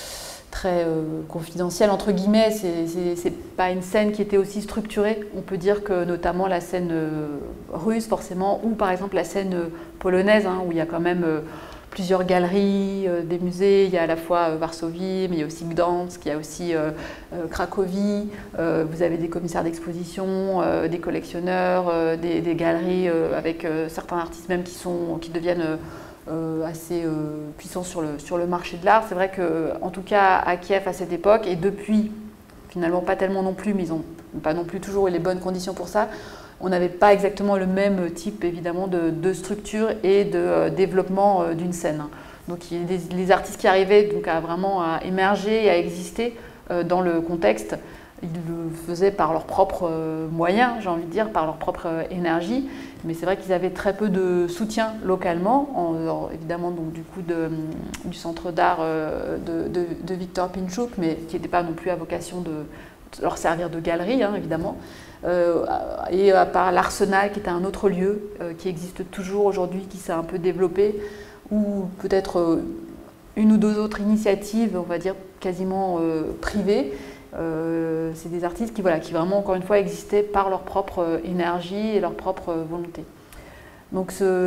très euh, confidentielle entre guillemets. C'est pas une scène qui était aussi structurée. On peut dire que notamment la scène euh, russe forcément, ou par exemple la scène euh, polonaise, hein, où il y a quand même euh, plusieurs galeries, euh, des musées. Il y a à la fois euh, Varsovie, mais il y a aussi Gdansk, il y a aussi euh, euh, Cracovie. Euh, vous avez des commissaires d'exposition, euh, des collectionneurs, euh, des, des galeries euh, avec euh, certains artistes même qui, sont, qui deviennent euh, Euh, assez euh, puissant sur le, sur le marché de l'art. C'est vrai qu'en tout cas à Kiev à cette époque, et depuis, finalement pas tellement non plus, mais ils n'ont pas non plus toujours eu les bonnes conditions pour ça, on n'avait pas exactement le même type évidemment de, de structure et de euh, développement euh, d'une scène. Donc il y a des, les artistes qui arrivaient donc, à vraiment à émerger et à exister euh, dans le contexte, ils le faisaient par leurs propres euh, moyens, j'ai envie de dire, par leur propre euh, énergie. Mais c'est vrai qu'ils avaient très peu de soutien localement, en dehors évidemment donc, du coup de, du centre d'art euh, de, de, de Victor Pinchuk, mais qui n'était pas non plus à vocation de, de leur servir de galerie, hein, évidemment. Euh, et à part l'Arsenal, qui était un autre lieu euh, qui existe toujours aujourd'hui, qui s'est un peu développé, ou peut-être euh, une ou deux autres initiatives, on va dire quasiment euh, privées. Euh, c'est des artistes qui, voilà, qui vraiment, encore une fois, existaient par leur propre énergie et leur propre volonté. Donc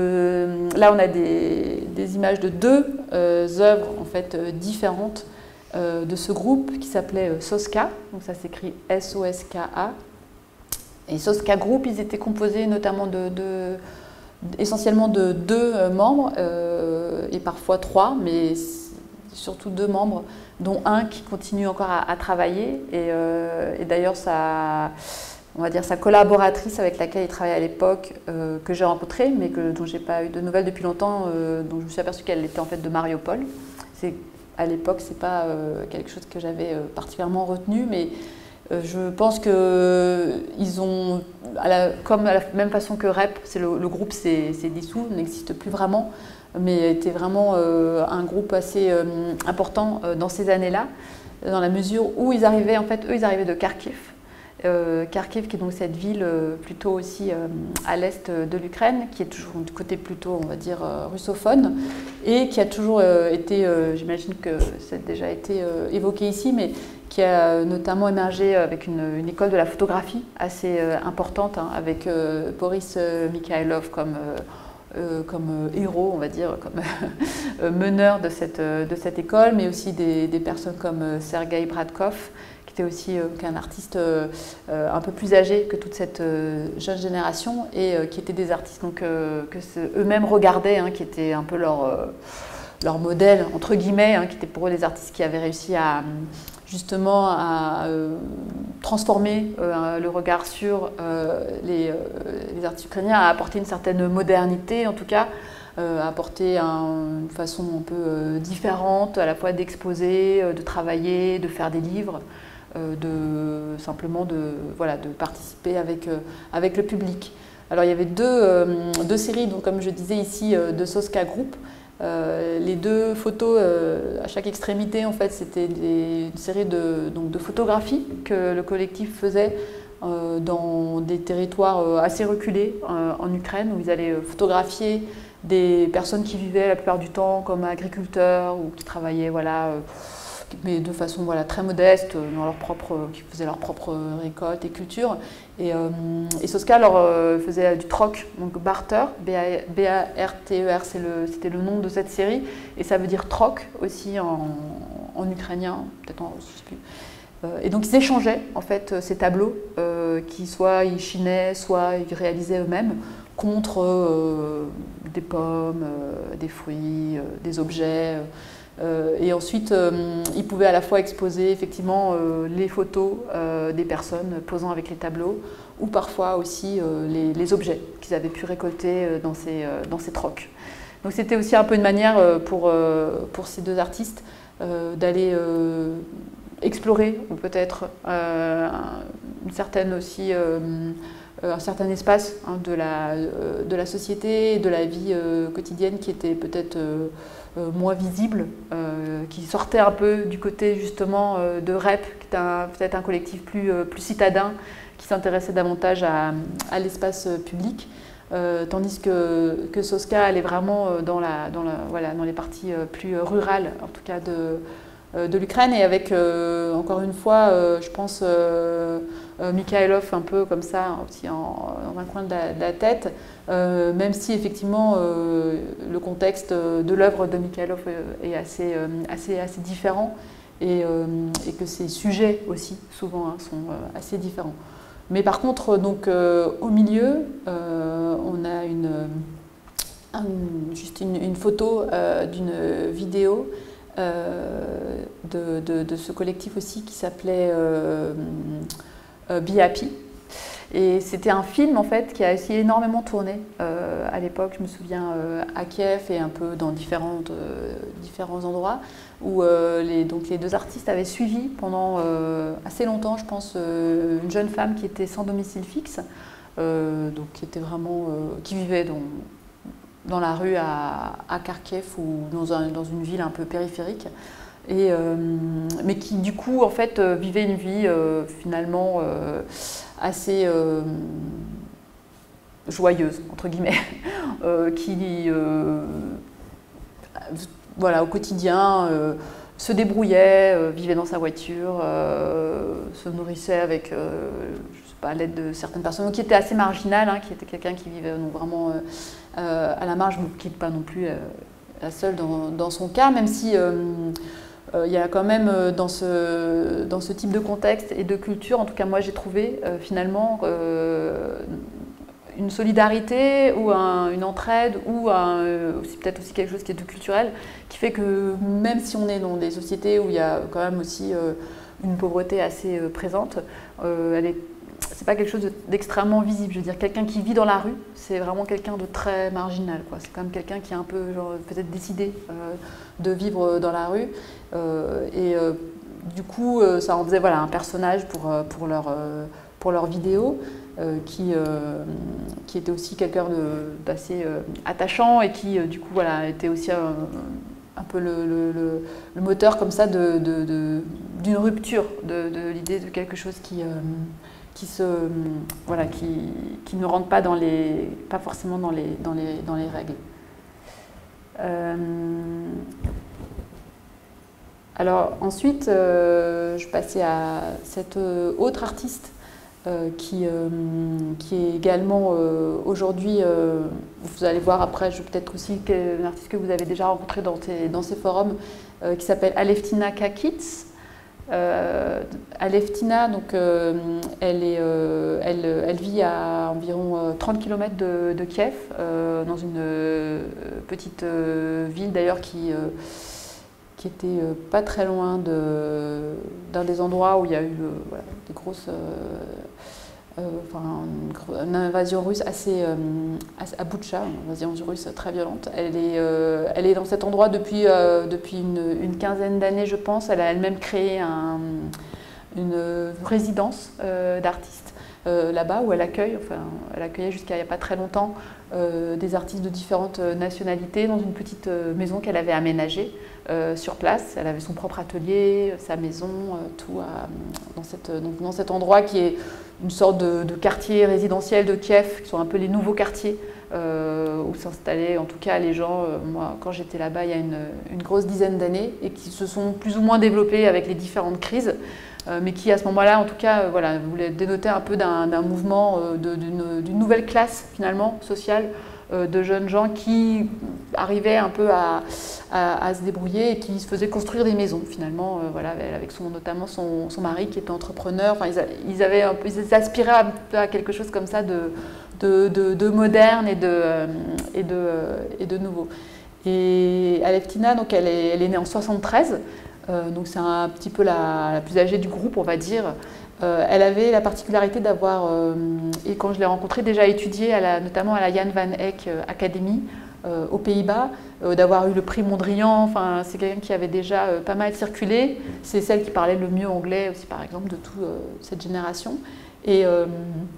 ce, là, on a des, des images de deux euh, œuvres en fait, euh, différentes euh, de ce groupe qui s'appelait euh, Soska. Donc ça s'écrit S O S K A. Et Soska Group, ils étaient composés notamment de, de, essentiellement de deux euh, membres, euh, et parfois trois, mais surtout deux membres, dont un qui continue encore à, à travailler. Et, euh, et d'ailleurs, sa, on va dire, sa collaboratrice avec laquelle il travaillait à l'époque, euh, que j'ai rencontrée, mais que, dont je n'ai pas eu de nouvelles depuis longtemps, euh, dont je me suis aperçue qu'elle était en fait de Mariupol. À l'époque, ce n'est pas euh, quelque chose que j'avais euh, particulièrement retenu, mais Je pense qu'ils ont, à la, comme à la même façon que R E P, le, le groupe s'est dissous, n'existe plus vraiment, mais était vraiment euh, un groupe assez euh, important euh, dans ces années-là, dans la mesure où ils arrivaient, en fait, eux, ils arrivaient de Kharkiv. Euh, Kharkiv, qui est donc cette ville euh, plutôt aussi euh, à l'est de l'Ukraine, qui est toujours du côté plutôt, on va dire, euh, russophone, et qui a toujours euh, été, euh, j'imagine que ça a déjà été euh, évoqué ici, mais qui a notamment émergé avec une, une école de la photographie assez euh, importante, hein, avec euh, Boris euh, Mikhailov comme, euh, euh, comme euh, héros, on va dire, comme euh, meneur de cette, de cette école, mais aussi des, des personnes comme euh, Sergei Bradkov, qui était aussi euh, qu'un artiste euh, euh, un peu plus âgé que toute cette euh, jeune génération, et euh, qui étaient des artistes donc, euh, que eux-mêmes regardaient, hein, qui étaient un peu leur, euh, leur modèle, entre guillemets, hein, qui étaient pour eux des artistes qui avaient réussi à justement à euh, transformer euh, le regard sur euh, les, euh, les artistes ukrainiens, à apporter une certaine modernité en tout cas, euh, à apporter un, une façon un peu euh, différente à la fois d'exposer, euh, de travailler, de faire des livres, euh, de simplement de, voilà, de participer avec, euh, avec le public. Alors il y avait deux, euh, deux séries, donc, comme je disais ici, euh, de Soska Group. Euh, les deux photos euh, à chaque extrémité, en fait, c'était une série de, donc, de photographies que le collectif faisait euh, dans des territoires euh, assez reculés euh, en Ukraine, où ils allaient photographier des personnes qui vivaient la plupart du temps comme agriculteurs ou qui travaillaient, voilà, euh, mais de façon voilà, très modeste, dans leur propre, qui faisaient leur propre récolte et culture. Et, euh, et Soska leur euh, faisait du troc, donc barter, B A R T E R, c'était le, le nom de cette série, et ça veut dire troc aussi en, en ukrainien, peut-être en, je sais plus. Euh, et donc ils échangeaient en fait ces tableaux, euh, qui soit ils chinaient, soit ils réalisaient eux-mêmes, contre euh, des pommes, euh, des fruits, euh, des objets. Euh, et ensuite, euh, ils pouvaient à la fois exposer effectivement euh, les photos euh, des personnes posant avec les tableaux, ou parfois aussi euh, les, les objets qu'ils avaient pu récolter euh, dans, ces, euh, dans ces trocs. Donc c'était aussi un peu une manière euh, pour, euh, pour ces deux artistes euh, d'aller euh, explorer, ou peut-être euh, une certaine aussi, euh, un certain espace, hein, de, la, euh, de la société, de la vie euh, quotidienne qui était peut-être euh, Euh, moins visible, euh, qui sortait un peu du côté justement euh, de R E P, qui était peut-être un collectif plus, euh, plus citadin, qui s'intéressait davantage à, à l'espace public, euh, tandis que, que Soska allait vraiment dans, la, dans, la, voilà, dans les parties plus rurales, en tout cas de, de l'Ukraine, et avec, euh, encore une fois, euh, je pense, euh, euh, Mikhailov un peu comme ça, aussi en, dans un coin de la, de la tête, euh, même si effectivement euh, le contexte de l'œuvre de Mikhailov est assez, euh, assez, assez différent, et, euh, et que ses sujets aussi, souvent, hein, sont euh, assez différents. Mais par contre, donc, euh, au milieu, euh, on a une, un, juste une, une photo euh, d'une vidéo euh, de, de, de ce collectif aussi qui s'appelait euh, euh, Be Happy. Et c'était un film en fait qui a essayé énormément tourné euh, à l'époque, je me souviens, euh, à Kiev et un peu dans différentes, euh, différents endroits, où euh, les, donc les deux artistes avaient suivi pendant euh, assez longtemps, je pense, euh, une jeune femme qui était sans domicile fixe, euh, donc qui était vraiment, euh, qui vivait dans, dans la rue à, à Kharkiv ou dans, un, dans une ville un peu périphérique. Et, euh, mais qui du coup en fait euh, vivait une vie euh, finalement euh, assez euh, joyeuse entre guillemets, euh, qui euh, voilà, au quotidien euh, se débrouillait, euh, vivait dans sa voiture, euh, se nourrissait avec euh, je sais pas, à l'aide de certaines personnes, donc qui était assez marginal, hein, qui était quelqu'un qui vivait donc vraiment euh, euh, à la marge, mais qui n'est pas non plus euh, la seule dans, dans son cas, même si euh, il y a quand même dans ce, dans ce type de contexte et de culture, en tout cas moi j'ai trouvé euh, finalement euh, une solidarité ou un, une entraide ou euh, peut-être aussi quelque chose qui est de culturel, qui fait que même si on est dans des sociétés où il y a quand même aussi euh, une pauvreté assez euh, présente, euh, elle est c'est pas quelque chose d'extrêmement visible. Je veux dire, quelqu'un qui vit dans la rue, c'est vraiment quelqu'un de très marginal, quoi. C'est quand même quelqu'un qui a un peu, peut-être décidé euh, de vivre dans la rue. Euh, et euh, du coup, ça en faisait voilà, un personnage pour, pour, leur, pour leur vidéo, euh, qui, euh, qui était aussi quelqu'un d'assez euh, attachant et qui, du coup, voilà, était aussi un, un peu le, le, le, le moteur comme ça de, de, de, d'une rupture, de, de l'idée de quelque chose qui, euh, qui, se, voilà, qui, qui ne rentre pas, dans les, pas forcément dans les, dans les, dans les règles. Euh, alors ensuite, euh, je passais à cette autre artiste euh, qui, euh, qui est également euh, aujourd'hui, euh, vous allez voir après, je peut-être aussi un artiste que vous avez déjà rencontré dans ces, dans ces forums, euh, qui s'appelle Aleftina Kakits. Euh, Aleftina, donc, euh, elle, est, euh, elle, elle vit à environ trente kilomètres de, de Kiev, euh, dans une euh, petite euh, ville d'ailleurs qui, euh, qui était euh, pas très loin d'un des endroits où il y a eu euh, voilà, des grosses, euh, euh, enfin, une, une invasion russe assez, euh, assez à Boutcha, une invasion russe très violente. Elle est, euh, elle est dans cet endroit depuis, euh, depuis une, une quinzaine d'années, je pense. Elle a elle-même créé un, une résidence euh, d'artistes euh, là-bas où elle accueille, enfin, elle accueillait jusqu'à il n'y a pas très longtemps euh, des artistes de différentes nationalités dans une petite maison qu'elle avait aménagée euh, sur place. Elle avait son propre atelier, sa maison, euh, tout à, dans, cette, donc, dans cet endroit qui est une sorte de, de quartier résidentiel de Kiev, qui sont un peu les nouveaux quartiers euh, où s'installaient en tout cas les gens, euh, moi quand j'étais là-bas il y a une, une grosse dizaine d'années, et qui se sont plus ou moins développés avec les différentes crises, euh, mais qui à ce moment-là en tout cas euh, voilà, voulaient dénoter un peu d'un mouvement, euh, d'une nouvelle classe finalement sociale, euh, de jeunes gens qui arrivaient un peu à, à, à se débrouiller et qui se faisaient construire des maisons finalement, euh, voilà, avec son, notamment son, son mari qui était entrepreneur. Enfin, ils, ils, avaient un peu, ils aspiraient à, à quelque chose comme ça de, de, de, de moderne et de, euh, et, de, euh, et de nouveau. Et Aleftina, donc, elle, est, elle est née en soixante-treize, euh, donc c'est un petit peu la, la plus âgée du groupe, on va dire. Euh, elle avait la particularité d'avoir, euh, et quand je l'ai rencontrée, déjà étudié à la, notamment à la Jan van Eyck Academy euh, aux Pays-Bas, euh, d'avoir eu le prix Mondrian. Enfin, c'est quelqu'un qui avait déjà euh, pas mal circulé. C'est celle qui parlait le mieux anglais aussi, par exemple, de toute euh, cette génération. Et euh,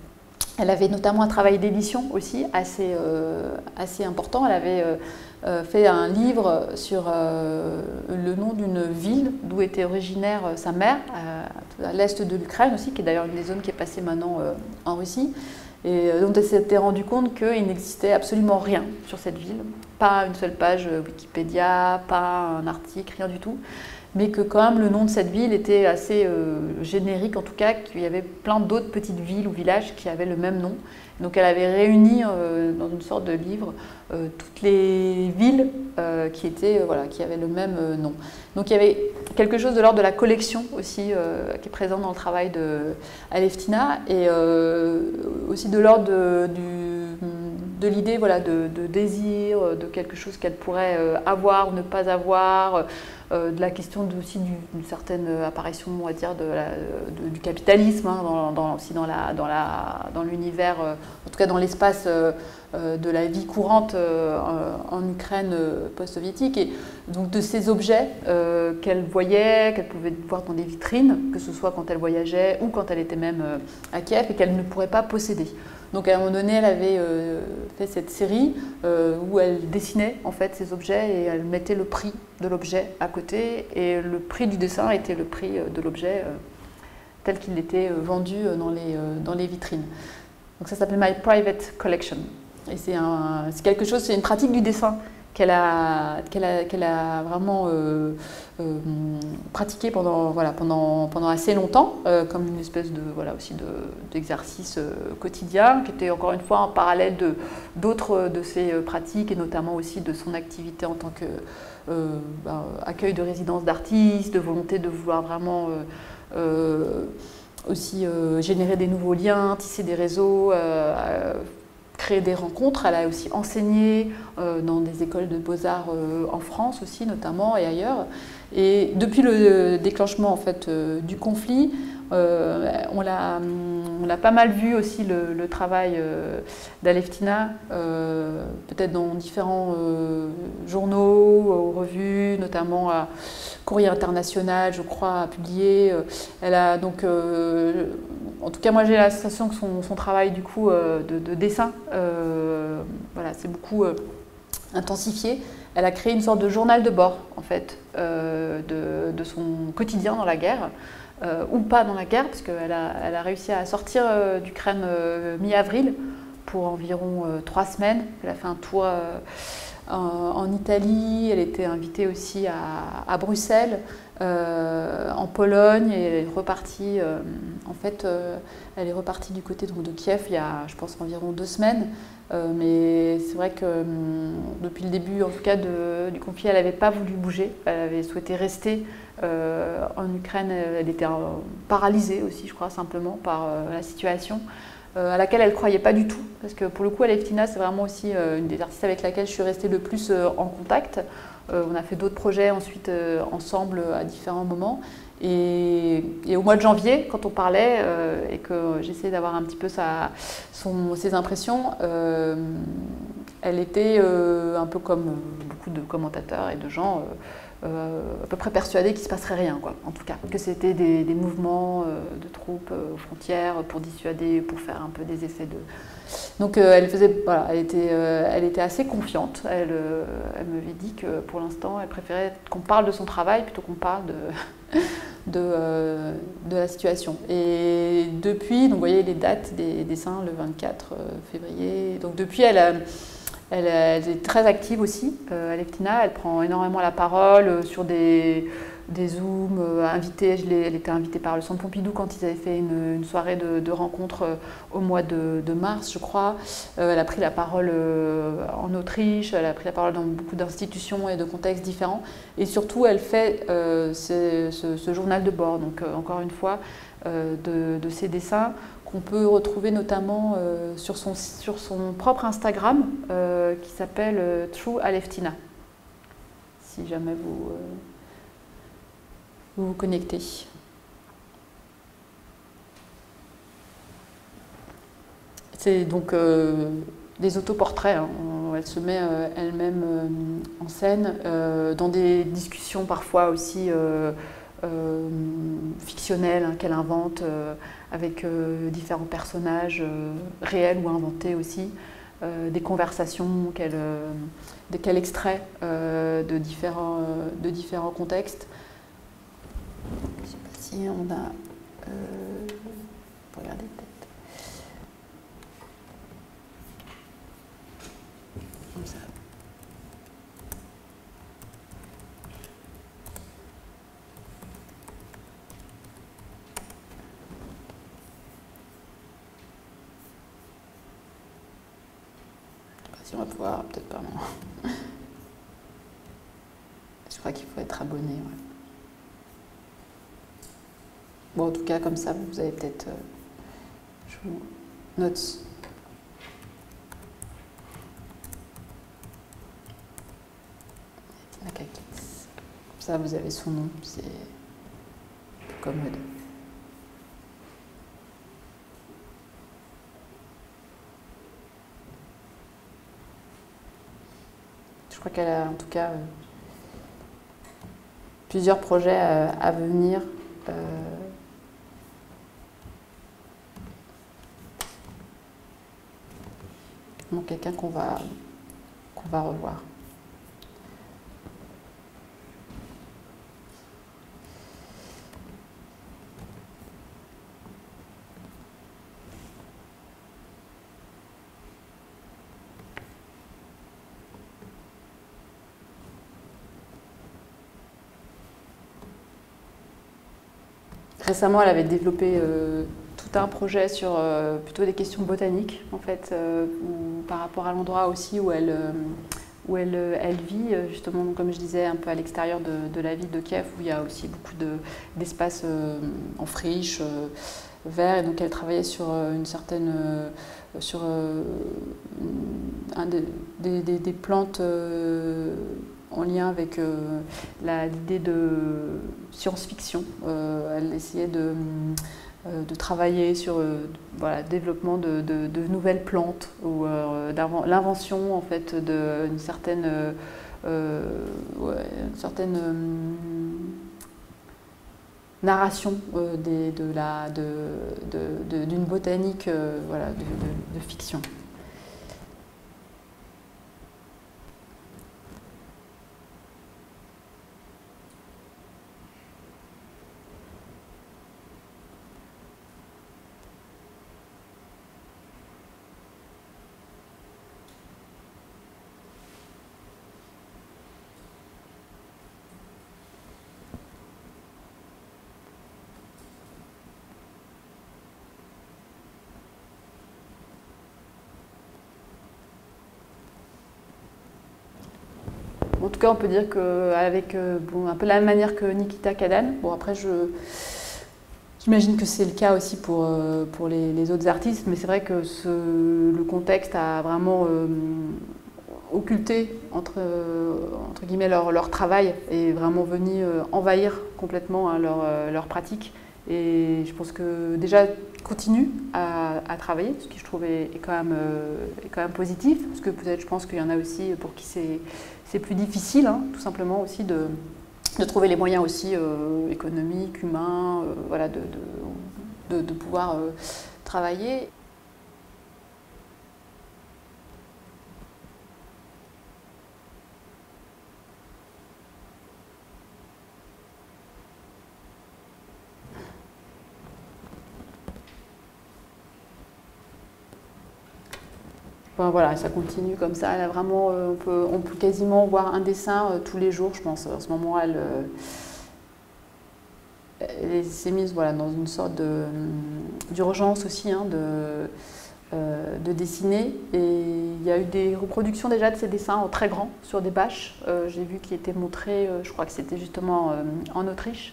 elle avait notamment un travail d'édition aussi assez, euh, assez important. Elle avait euh, euh, fait un livre sur euh, le nom d'une ville d'où était originaire euh, sa mère, à, à l'est de l'Ukraine aussi, qui est d'ailleurs une des zones qui est passée maintenant euh, en Russie. Et euh, donc elle s'était rendue compte qu'il n'existait absolument rien sur cette ville. Pas une seule page Wikipédia, pas un article, rien du tout. Mais que quand même le nom de cette ville était assez euh, générique, en tout cas qu'il y avait plein d'autres petites villes ou villages qui avaient le même nom. Donc elle avait réuni euh, dans une sorte de livre euh, toutes les villes euh, qui, étaient, euh, voilà, qui avaient le même euh, nom. Donc il y avait quelque chose de l'ordre de la collection aussi euh, qui est présent dans le travail de Aleftina, et euh, aussi de l'ordre de, du, de l'idée voilà, de, de désir, de quelque chose qu'elle pourrait euh, avoir ou ne pas avoir. Euh, de la question de, aussi d'une certaine apparition, on va dire, de la, de, du capitalisme, hein, dans, dans, aussi dans l'univers, dans la, dans euh, en tout cas dans l'espace euh, de la vie courante euh, en Ukraine euh, post-soviétique, et donc de ces objets euh, qu'elle voyait, qu'elle pouvait voir dans des vitrines, que ce soit quand elle voyageait ou quand elle était même euh, à Kiev, et qu'elle ne pourrait pas posséder. Donc à un moment donné, elle avait euh, fait cette série euh, où elle dessinait en fait ces objets et elle mettait le prix de l'objet à côté, et le prix du dessin était le prix de l'objet euh, tel qu'il était vendu dans les, euh, dans les vitrines. Donc ça s'appelle My Private Collection, et c'est un, c'est quelque chose, c'est une pratique du dessin qu'elle a, qu'elle a, qu'elle a vraiment euh, euh, pratiqué pendant, voilà, pendant, pendant assez longtemps, euh, comme une espèce de, voilà, aussi de, d'exercice euh, quotidien, qui était encore une fois en parallèle de, d'autres de ses pratiques, et notamment aussi de son activité en tant que euh, bah, accueil de résidence d'artistes, de volonté de vouloir vraiment euh, euh, aussi euh, générer des nouveaux liens, tisser des réseaux, euh, créer des rencontres. Elle a aussi enseigné euh, dans des écoles de beaux-arts euh, en France aussi notamment, et ailleurs. Et depuis le déclenchement en fait, euh, du conflit, euh, on l'a on a pas mal vu aussi le, le travail euh, d'Aleftina, euh, peut-être dans différents euh, journaux, revues, notamment à Courrier International, je crois, a publié. Elle a donc, euh, en tout cas, moi j'ai la sensation que son, son travail du coup euh, de, de dessin, euh, voilà, c'est beaucoup euh, intensifié. Elle a créé une sorte de journal de bord, en fait, euh, de, de son quotidien dans la guerre. Euh, ou pas dans la guerre, parce qu'elle a, elle a réussi à sortir euh, d'Ukraine euh, mi-avril pour environ euh, trois semaines. Elle a fait un tour euh, en, en Italie, elle était invitée aussi à, à Bruxelles, euh, en Pologne, et elle est repartie, euh, en fait, euh, elle est repartie du côté donc, de Kiev il y a, je pense, environ deux semaines. Euh, mais c'est vrai que hum, depuis le début, en tout cas, de, du conflit, elle n'avait pas voulu bouger, elle avait souhaité rester. Euh, en Ukraine, elle était euh, paralysée aussi, je crois, simplement par euh, la situation, euh, à laquelle elle ne croyait pas du tout. Parce que pour le coup, Aleftina, c'est vraiment aussi euh, une des artistes avec laquelle je suis restée le plus euh, en contact. Euh, on a fait d'autres projets ensuite euh, ensemble à différents moments. Et, et au mois de janvier, quand on parlait euh, et que j'essayais d'avoir un petit peu sa, son, ses impressions, euh, elle était euh, un peu comme beaucoup de commentateurs et de gens. Euh, Euh, à peu près persuadée qu'il ne se passerait rien, quoi, en tout cas. Que c'était des, des mouvements euh, de troupes euh, aux frontières pour dissuader, pour faire un peu des effets de... Donc euh, elle, faisait, voilà, elle, était, euh, elle était assez confiante. Elle, euh, elle m'avait dit que pour l'instant, elle préférait qu'on parle de son travail plutôt qu'on parle de, de, euh, de la situation. Et depuis, donc, vous voyez les dates des dessins, le vingt-quatre février. Donc depuis, elle a... Elle, elle est très active aussi, euh, Aleftina, elle prend énormément la parole euh, sur des, des Zooms, euh, invitée, je elle était invitée par le Centre Pompidou quand ils avaient fait une, une soirée de, de rencontre euh, au mois de, de mars, je crois. Euh, elle a pris la parole euh, en Autriche, elle a pris la parole dans beaucoup d'institutions et de contextes différents. Et surtout, elle fait euh, ce, ce, ce journal de bord, donc euh, encore une fois, euh, de, de ses dessins, qu'on peut retrouver notamment euh, sur, son, sur son propre Instagram euh, qui s'appelle euh, True Aleftina, si jamais vous, euh, vous vous connectez. C'est donc euh, des autoportraits, hein. Elle se met euh, elle-même euh, en scène euh, dans des discussions parfois aussi euh, euh, fictionnelles hein, qu'elle invente euh, avec euh, différents personnages euh, réels ou inventés aussi, euh, des conversations qu'elle euh, qu'elle extrait euh, de, différents, euh, de différents contextes. Je ne sais pas si on a... Euh, regardez peut-être. Comme ça. Si on va pouvoir, peut-être pas non. Je crois qu'il faut être abonné. Ouais. Bon, en tout cas, comme ça, vous avez peut-être. Euh, je vous note. Comme ça, vous avez son nom, c'est commode. Je crois qu'elle a en tout cas euh, plusieurs projets euh, à venir. Euh, donc quelqu'un qu'on va, qu'on va revoir. Récemment, elle avait développé euh, tout un projet sur euh, plutôt des questions botaniques, en fait, euh, où, par rapport à l'endroit aussi où elle, euh, où elle, elle vit, justement, comme je disais, un peu à l'extérieur de, de la ville de Kiev, où il y a aussi beaucoup d'espace de, euh, en friche, euh, vert, et donc elle travaillait sur une certaine, euh, sur euh, un des, des, des, des plantes euh, en lien avec euh, l'idée de science-fiction. Euh, elle essayait de, de travailler sur voilà, le développement de, de, de nouvelles plantes ou euh, l'invention en fait d'une certaine, euh, ouais, une certaine euh, narration euh, des, de la, de, de, de, d'une botanique euh, voilà, de, de, de fiction. En tout cas, on peut dire qu'avec bon, un peu la même manière que Nikita Kadan, bon après je, j'imagine que c'est le cas aussi pour, pour les, les autres artistes, mais c'est vrai que ce, le contexte a vraiment euh, occulté entre, entre guillemets leur, leur travail et vraiment venu envahir complètement hein, leur, leur pratique. Et je pense que déjà continue à, à travailler, ce qui je trouve est, est, quand même, euh, est quand même positif, parce que peut-être je pense qu'il y en a aussi pour qui c'est c'est plus difficile, hein, tout simplement aussi de, de trouver les moyens aussi euh, économiques, humains, euh, voilà, de, de, de, de pouvoir euh, travailler. Enfin, voilà, ça continue comme ça. Là, vraiment, euh, on, peut, on peut quasiment voir un dessin euh, tous les jours, je pense. En ce moment, elle, euh, elle s'est mise voilà, dans une sorte de, d'urgence aussi hein, de, euh, de dessiner. Et il y a eu des reproductions déjà de ces dessins en très grand sur des bâches. Euh, j'ai vu qui étaient montrés, euh, je crois que c'était justement euh, en Autriche.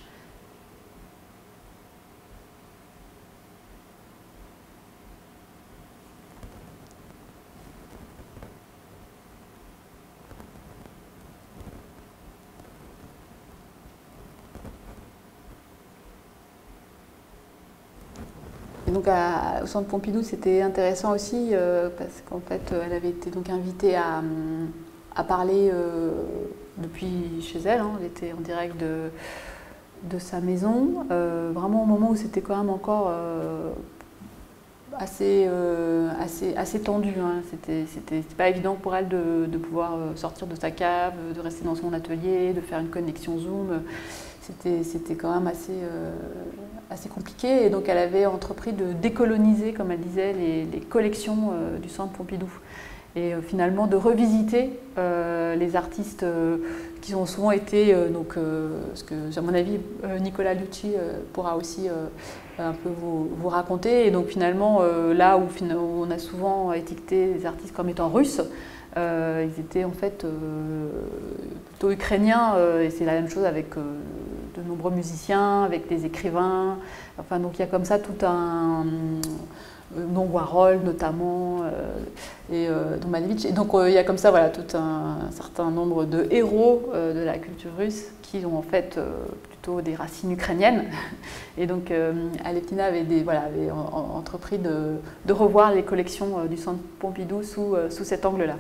Et donc à, au Centre Pompidou, c'était intéressant aussi euh, parce qu'en fait, elle avait été donc invitée à, à parler euh, depuis chez elle. Hein, elle était en direct de, de sa maison, euh, vraiment au moment où c'était quand même encore euh, assez, euh, assez, assez tendu. Hein. C'était, c'était pas évident pour elle de, de pouvoir sortir de sa cave, de rester dans son atelier, de faire une connexion Zoom. C'était, c'était quand même assez, euh, assez compliqué. Et donc elle avait entrepris de décoloniser, comme elle disait, les, les collections euh, du Centre Pompidou. Et euh, finalement de revisiter euh, les artistes euh, qui ont souvent été, euh, donc, euh, ce que, à mon avis, euh, Nicolas Lucci euh, pourra aussi euh, un peu vous, vous raconter. Et donc finalement, euh, là où, où on a souvent étiqueté les artistes comme étant russes, Euh, ils étaient en fait euh, plutôt ukrainiens euh, et c'est la même chose avec euh, de nombreux musiciens, avec des écrivains. Enfin, donc il y a comme ça tout un euh, non Warhol notamment euh, et euh, Domalevitch. Et donc euh, il y a comme ça voilà tout un, un certain nombre de héros euh, de la culture russe qui ont en fait euh, plutôt des racines ukrainiennes. Et donc euh, Aleptina avait, des, voilà, avait en, en, entrepris de, de revoir les collections euh, du Centre Pompidou sous, euh, sous cet angle-là.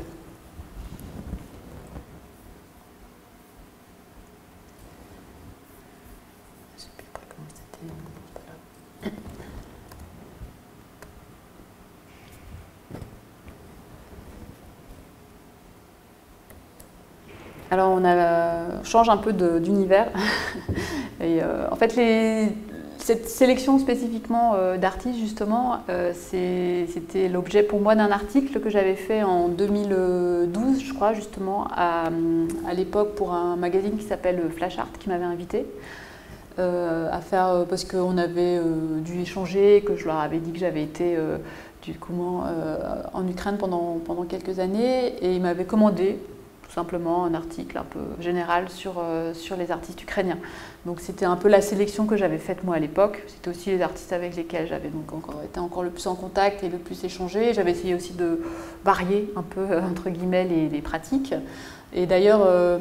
Alors on, a, on change un peu d'univers. Et euh, en fait, les, cette sélection spécifiquement euh, d'artistes, justement, euh, c'était l'objet pour moi d'un article que j'avais fait en deux mille douze, je crois, justement, à, à l'époque pour un magazine qui s'appelle Flash Art, qui m'avait invité euh, à faire, parce qu'on avait euh, dû échanger, que je leur avais dit que j'avais été euh, du, comment, euh, en Ukraine pendant, pendant quelques années, et ils m'avaient commandé tout simplement un article un peu général sur, euh, sur les artistes ukrainiens. Donc c'était un peu la sélection que j'avais faite moi à l'époque. C'était aussi les artistes avec lesquels j'avais donc encore été encore le plus en contact et le plus échangé. J'avais essayé aussi de varier un peu entre guillemets les, les pratiques. Et d'ailleurs, euh,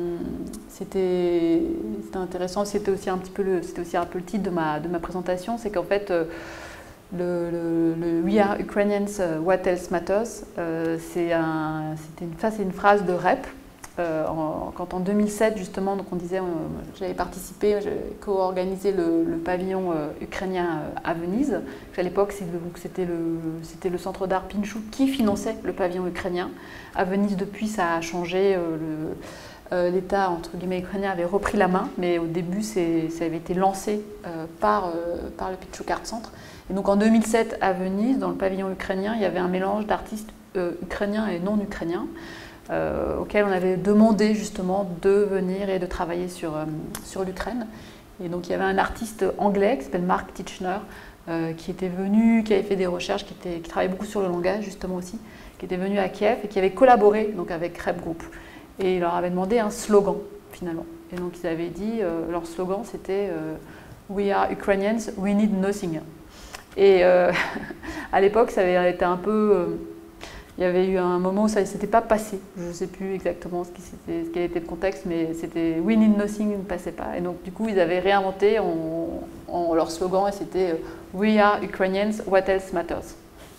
c'était intéressant. C'était aussi un petit peu le, c'était aussi un peu le titre de ma, de ma présentation, c'est qu'en fait euh, le, le, le We Are Ukrainians, What Else Matters, euh, c'est un, une, une phrase de rap. Euh, en, quand en deux mille sept, justement, donc on disait, euh, j'avais participé, j'avais co-organisé le, le pavillon euh, ukrainien euh, à Venise. À l'époque, c'était le, c'était le centre d'art Pinchuk qui finançait le pavillon ukrainien. À Venise, depuis, ça a changé. Euh, euh, L'État, entre guillemets, ukrainien avait repris la main, mais au début, ça avait été lancé euh, par, euh, par le Pinchuk Art Center. Et donc en deux mille sept, à Venise, dans le pavillon ukrainien, il y avait un mélange d'artistes euh, ukrainiens et non ukrainiens. Euh, auquel on avait demandé justement de venir et de travailler sur, euh, sur l'Ukraine. Et donc il y avait un artiste anglais qui s'appelle Mark Titchener, euh, qui était venu, qui avait fait des recherches, qui, était, qui travaillait beaucoup sur le langage justement aussi, qui était venu à Kiev et qui avait collaboré donc, avec Rep Group. Et il leur avait demandé un slogan finalement. Et donc ils avaient dit, euh, leur slogan c'était euh, We are Ukrainians, we need nothing. Et euh, à l'époque ça avait été un peu... Euh, Il y avait eu un moment où ça ne s'était pas passé. Je ne sais plus exactement ce, qui ce quel était le contexte, mais c'était « We need nothing » ne passait pas. Et donc, du coup, ils avaient réinventé en, en leur slogan et c'était « We are Ukrainians, what else matters ».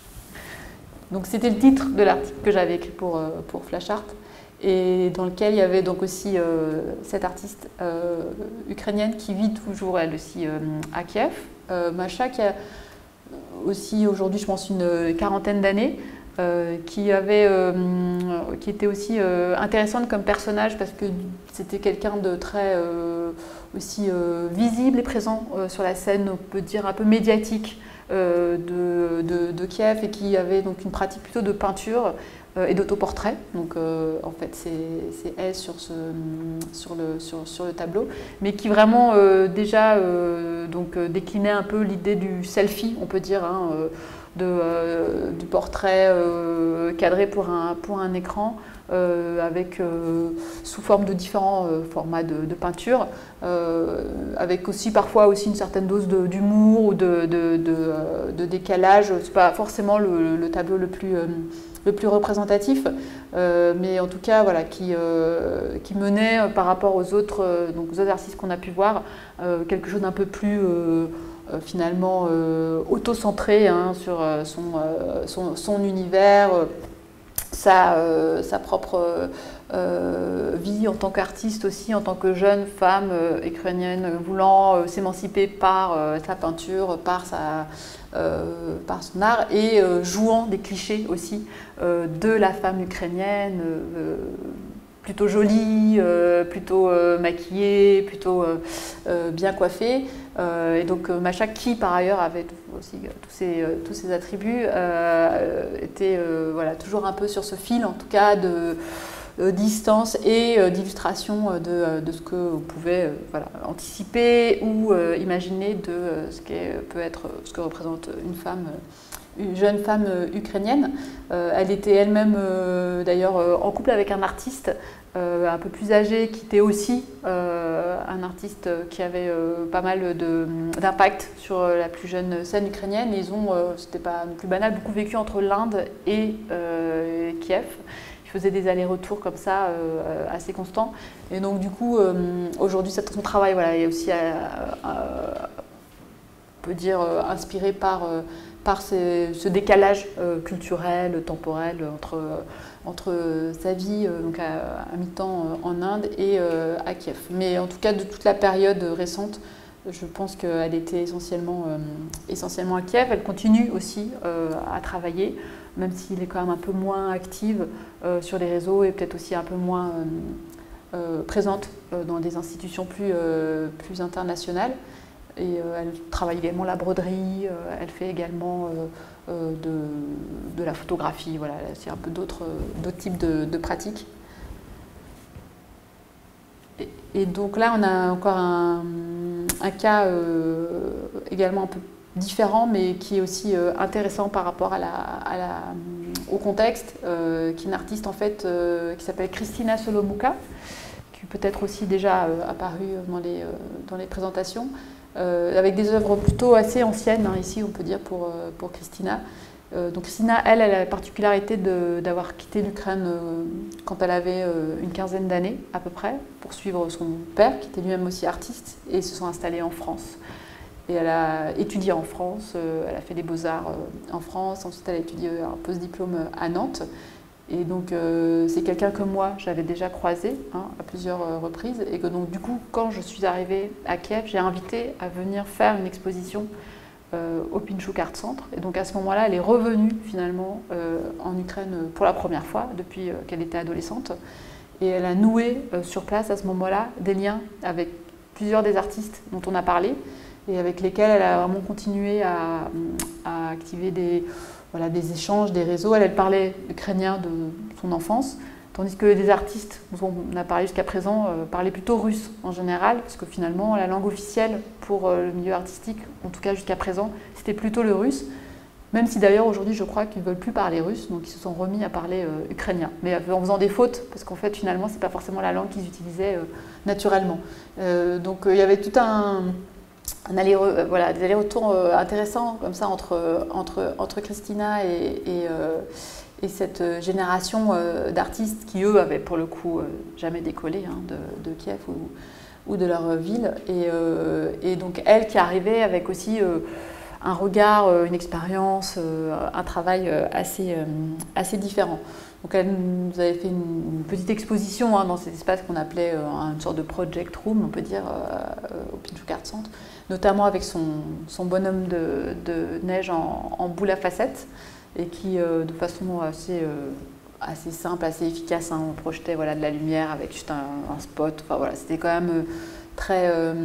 Donc, c'était le titre de l'article que j'avais écrit pour, pour Flash Art et dans lequel il y avait donc aussi euh, cette artiste euh, ukrainienne qui vit toujours, elle aussi, euh, à Kiev, euh, Masha, qui a aussi aujourd'hui, je pense, une quarantaine d'années. Euh, qui, avait, euh, qui était aussi euh, intéressante comme personnage parce que c'était quelqu'un de très euh, aussi euh, visible et présent euh, sur la scène, on peut dire un peu médiatique euh, de, de, de Kiev et qui avait donc une pratique plutôt de peinture euh, et d'autoportrait. Donc euh, en fait c'est elle sur, ce, sur, le, sur, sur le tableau, mais qui vraiment euh, déjà euh, donc, déclinait un peu l'idée du selfie, on peut dire, hein, euh, De, euh, du portrait euh, cadré pour un, pour un écran euh, avec, euh, sous forme de différents euh, formats de, de peinture, euh, avec aussi parfois aussi une certaine dose d'humour ou de, de, de, de décalage. Ce n'est pas forcément le, le tableau le plus, euh, le plus représentatif, euh, mais en tout cas voilà, qui, euh, qui menait euh, par rapport aux autres, euh, donc aux autres artistes qu'on a pu voir, euh, quelque chose d'un peu plus... Euh, Euh, finalement euh, auto-centré hein, sur euh, son, euh, son, son univers, euh, sa, euh, sa propre euh, vie en tant qu'artiste aussi, en tant que jeune femme euh, ukrainienne voulant euh, s'émanciper par euh, sa peinture, par, sa, euh, par son art et euh, jouant des clichés aussi euh, de la femme ukrainienne euh, plutôt jolie, euh, plutôt euh, maquillée, plutôt euh, euh, bien coiffée. Euh, et donc euh, Masha, qui par ailleurs avait aussi euh, tous, ces, euh, tous ces attributs, euh, était euh, voilà, toujours un peu sur ce fil, en tout cas, de euh, distance et euh, d'illustration de, de ce que vous pouvez euh, voilà, anticiper ou euh, imaginer de euh, ce, qu'est, peut être, ce que représente une femme. Une jeune femme ukrainienne. Euh, elle était elle-même euh, d'ailleurs euh, en couple avec un artiste euh, un peu plus âgé qui était aussi euh, un artiste qui avait euh, pas mal d'impact sur la plus jeune scène ukrainienne. Et ils ont, euh, c'était pas non plus banal, beaucoup vécu entre l'Inde et euh, Kiev. Ils faisaient des allers-retours comme ça euh, assez constants. Et donc du coup, euh, aujourd'hui, son travail voilà, est aussi, euh, euh, on peut dire, euh, inspiré par euh, par ce, ce décalage euh, culturel, temporel entre, euh, entre sa vie euh, donc à, à mi-temps euh, en Inde et euh, à Kiev. Mais en tout cas, de toute la période récente, je pense qu'elle était essentiellement, euh, essentiellement à Kiev. Elle continue aussi euh, à travailler, même s'il est quand même un peu moins active euh, sur les réseaux et peut-être aussi un peu moins euh, euh, présente euh, dans des institutions plus, euh, plus internationales. Et euh, elle travaille également la broderie, euh, elle fait également euh, euh, de, de la photographie, voilà, c'est un peu d'autres d'autres types de, de pratiques. Et, et donc là, on a encore un, un cas euh, également un peu différent, mais qui est aussi euh, intéressant par rapport à la, à la, au contexte, euh, qui est une artiste en fait euh, qui s'appelle Cristina Solomuca, qui peut être aussi déjà euh, apparue dans les, euh, dans les présentations, euh, avec des œuvres plutôt assez anciennes, hein, ici on peut dire pour, euh, pour Cristina. Euh, donc Cristina, elle, elle a la particularité d'avoir quitté l'Ukraine euh, quand elle avait euh, une quinzaine d'années à peu près, pour suivre son père, qui était lui-même aussi artiste, et ils se sont installés en France. Et elle a étudié en France, euh, elle a fait des beaux-arts euh, en France, ensuite elle a étudié un post-diplôme à Nantes. Et donc euh, c'est quelqu'un que moi j'avais déjà croisé hein, à plusieurs euh, reprises, et que donc du coup quand je suis arrivée à Kiev, j'ai invité à venir faire une exposition euh, au Pinchuk Art Center. Et donc à ce moment-là, elle est revenue finalement euh, en Ukraine pour la première fois depuis euh, qu'elle était adolescente. Et elle a noué euh, sur place à ce moment-là des liens avec plusieurs des artistes dont on a parlé, et avec lesquels elle a vraiment continué à, à activer des, voilà, des échanges, des réseaux. Elle, elle parlait ukrainien de son enfance, tandis que des artistes dont on a parlé jusqu'à présent euh, parlaient plutôt russe en général, parce que finalement la langue officielle pour euh, le milieu artistique, en tout cas jusqu'à présent, c'était plutôt le russe, même si d'ailleurs aujourd'hui je crois qu'ils ne veulent plus parler russe, donc ils se sont remis à parler euh, ukrainien, mais en faisant des fautes, parce qu'en fait finalement c'est pas forcément la langue qu'ils utilisaient euh, naturellement. Euh, donc euh, il y avait tout un... Un aller, voilà, des allers-retours intéressants comme ça entre, entre, entre Cristina et, et, euh, et cette génération euh, d'artistes qui, eux, avaient pour le coup euh, jamais décollé hein, de, de Kiev ou, ou de leur ville. Et, euh, et donc elle qui arrivait avec aussi euh, un regard, euh, une expérience, euh, un travail euh, assez, euh, assez différent. Donc elle nous avait fait une, une petite exposition hein, dans cet espace qu'on appelait euh, une sorte de project room, on peut dire, euh, au Pinchuk Art Center, notamment avec son, son bonhomme de, de neige en, en boule à facettes, et qui, euh, de façon assez, euh, assez simple, assez efficace, hein, on projetait voilà, de la lumière avec juste un, un spot. Enfin, voilà, c'était quand même euh, très, euh,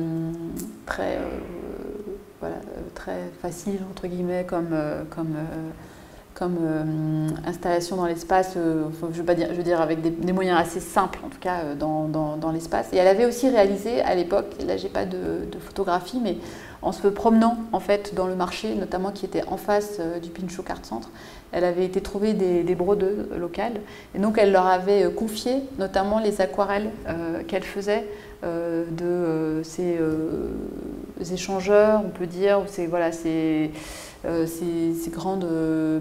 très, euh, voilà, très facile, entre guillemets, comme... Euh, comme euh, comme euh, installation dans l'espace, euh, je, je veux dire avec des, des moyens assez simples en tout cas euh, dans, dans, dans l'espace. Et elle avait aussi réalisé à l'époque, là j'ai pas de, de photographie, mais en se promenant en fait dans le marché, notamment qui était en face euh, du Pinchuk Art Center, elle avait été trouver des, des brodeuses locales, et donc elle leur avait confié notamment les aquarelles euh, qu'elle faisait euh, de euh, ces euh, échangeurs, on peut dire, ou ces, voilà, ces, euh, ces, ces grandes euh,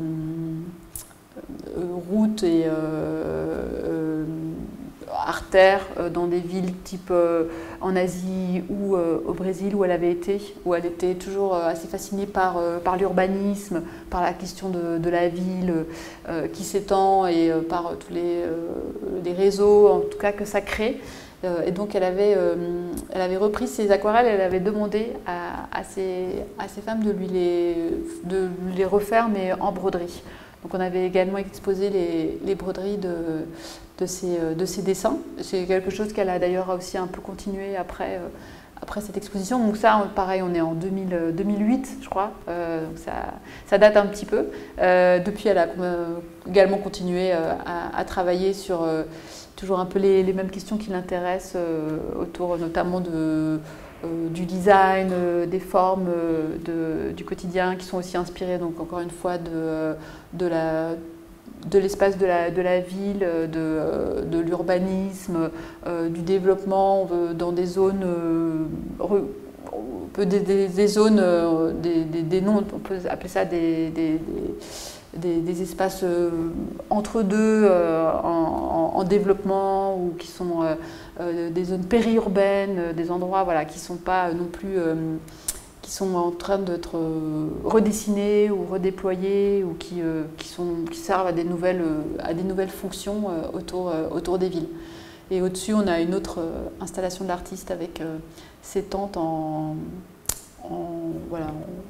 euh, routes et euh, euh, artères euh, dans des villes type euh, en Asie ou euh, au Brésil où elle avait été, où elle était toujours euh, assez fascinée par, euh, par l'urbanisme, par la question de, de la ville euh, qui s'étend et euh, par tous les, euh, les réseaux en tout cas que ça crée. Euh, et donc elle avait, euh, elle avait repris ces aquarelles, elle avait demandé à, à, ces, à ces femmes de lui les, de les refaire mais en broderie. Donc on avait également exposé les, les broderies de, de, ces, de ces dessins. C'est quelque chose qu'elle a d'ailleurs aussi un peu continué après, euh, après cette exposition. Donc ça, pareil, on est en deux mille, deux mille huit, je crois. Euh, donc ça, ça date un petit peu. Euh, depuis, elle a également continué euh, à, à travailler sur euh, toujours un peu les, les mêmes questions qui l'intéressent, euh, autour notamment de... Euh, du design, euh, des formes euh, de, du quotidien qui sont aussi inspirées, donc encore une fois, de, de, la, de l'espace de la, de la ville, de, de l'urbanisme, euh, du développement. On veut, dans des zones, euh, re, on peut des, des, des zones, euh, des, des, des noms, on peut appeler ça des, des, des, des espaces euh, entre deux euh, en, en, en développement, ou qui sont euh, euh, des zones périurbaines, euh, des endroits voilà, qui ne sont pas non plus, euh, qui sont en train d'être euh, redessinés ou redéployés, ou qui, euh, qui, sont, qui servent à des nouvelles, euh, à des nouvelles fonctions euh, autour, euh, autour des villes. Et au-dessus, on a une autre euh, installation de l'artiste avec euh, ses tentes en, en, voilà,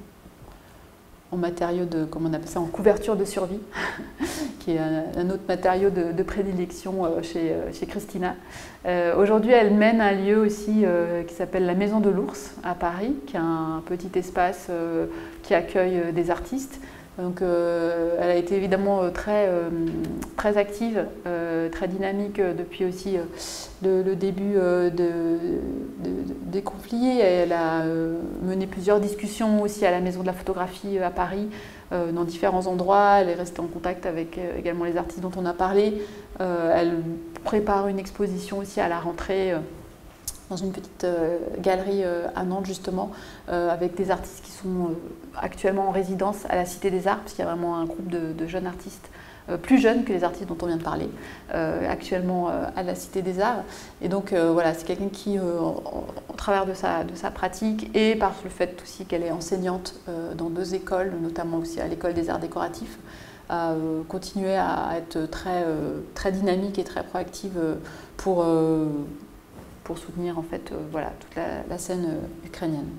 en, en matériaux de, comment on appelle ça, en couverture de survie, qui est un, un autre matériau de, de prédilection euh, chez, euh, chez Cristina. Euh, Aujourd'hui, elle mène un lieu aussi euh, qui s'appelle la Maison de l'Ours à Paris, qui est un petit espace euh, qui accueille des artistes. Donc, euh, elle a été évidemment très, euh, très active, euh, très dynamique depuis aussi euh, le, le début euh, de, de, de, des conflits. Elle a euh, mené plusieurs discussions aussi à la Maison de la photographie à Paris, euh, dans différents endroits. Elle est restée en contact avec euh, également les artistes dont on a parlé. Euh, elle prépare une exposition aussi à la rentrée euh, dans une petite euh, galerie euh, à Nantes justement, euh, avec des artistes qui sont euh, actuellement en résidence à la Cité des Arts, parce qu'il y a vraiment un groupe de, de jeunes artistes, euh, plus jeunes que les artistes dont on vient de parler, euh, actuellement euh, à la Cité des Arts. Et donc euh, voilà, c'est quelqu'un qui, euh, au travers de sa, de sa pratique, et par le fait aussi qu'elle est enseignante euh, dans deux écoles, notamment aussi à l'École des Arts Décoratifs, a euh, continué à être très, euh, très dynamique et très proactive pour... Euh, pour soutenir en fait, euh, voilà, toute la, la scène euh, ukrainienne.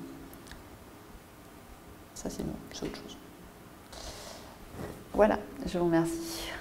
Ça c'est bon, c'est autre chose. Voilà, je vous remercie.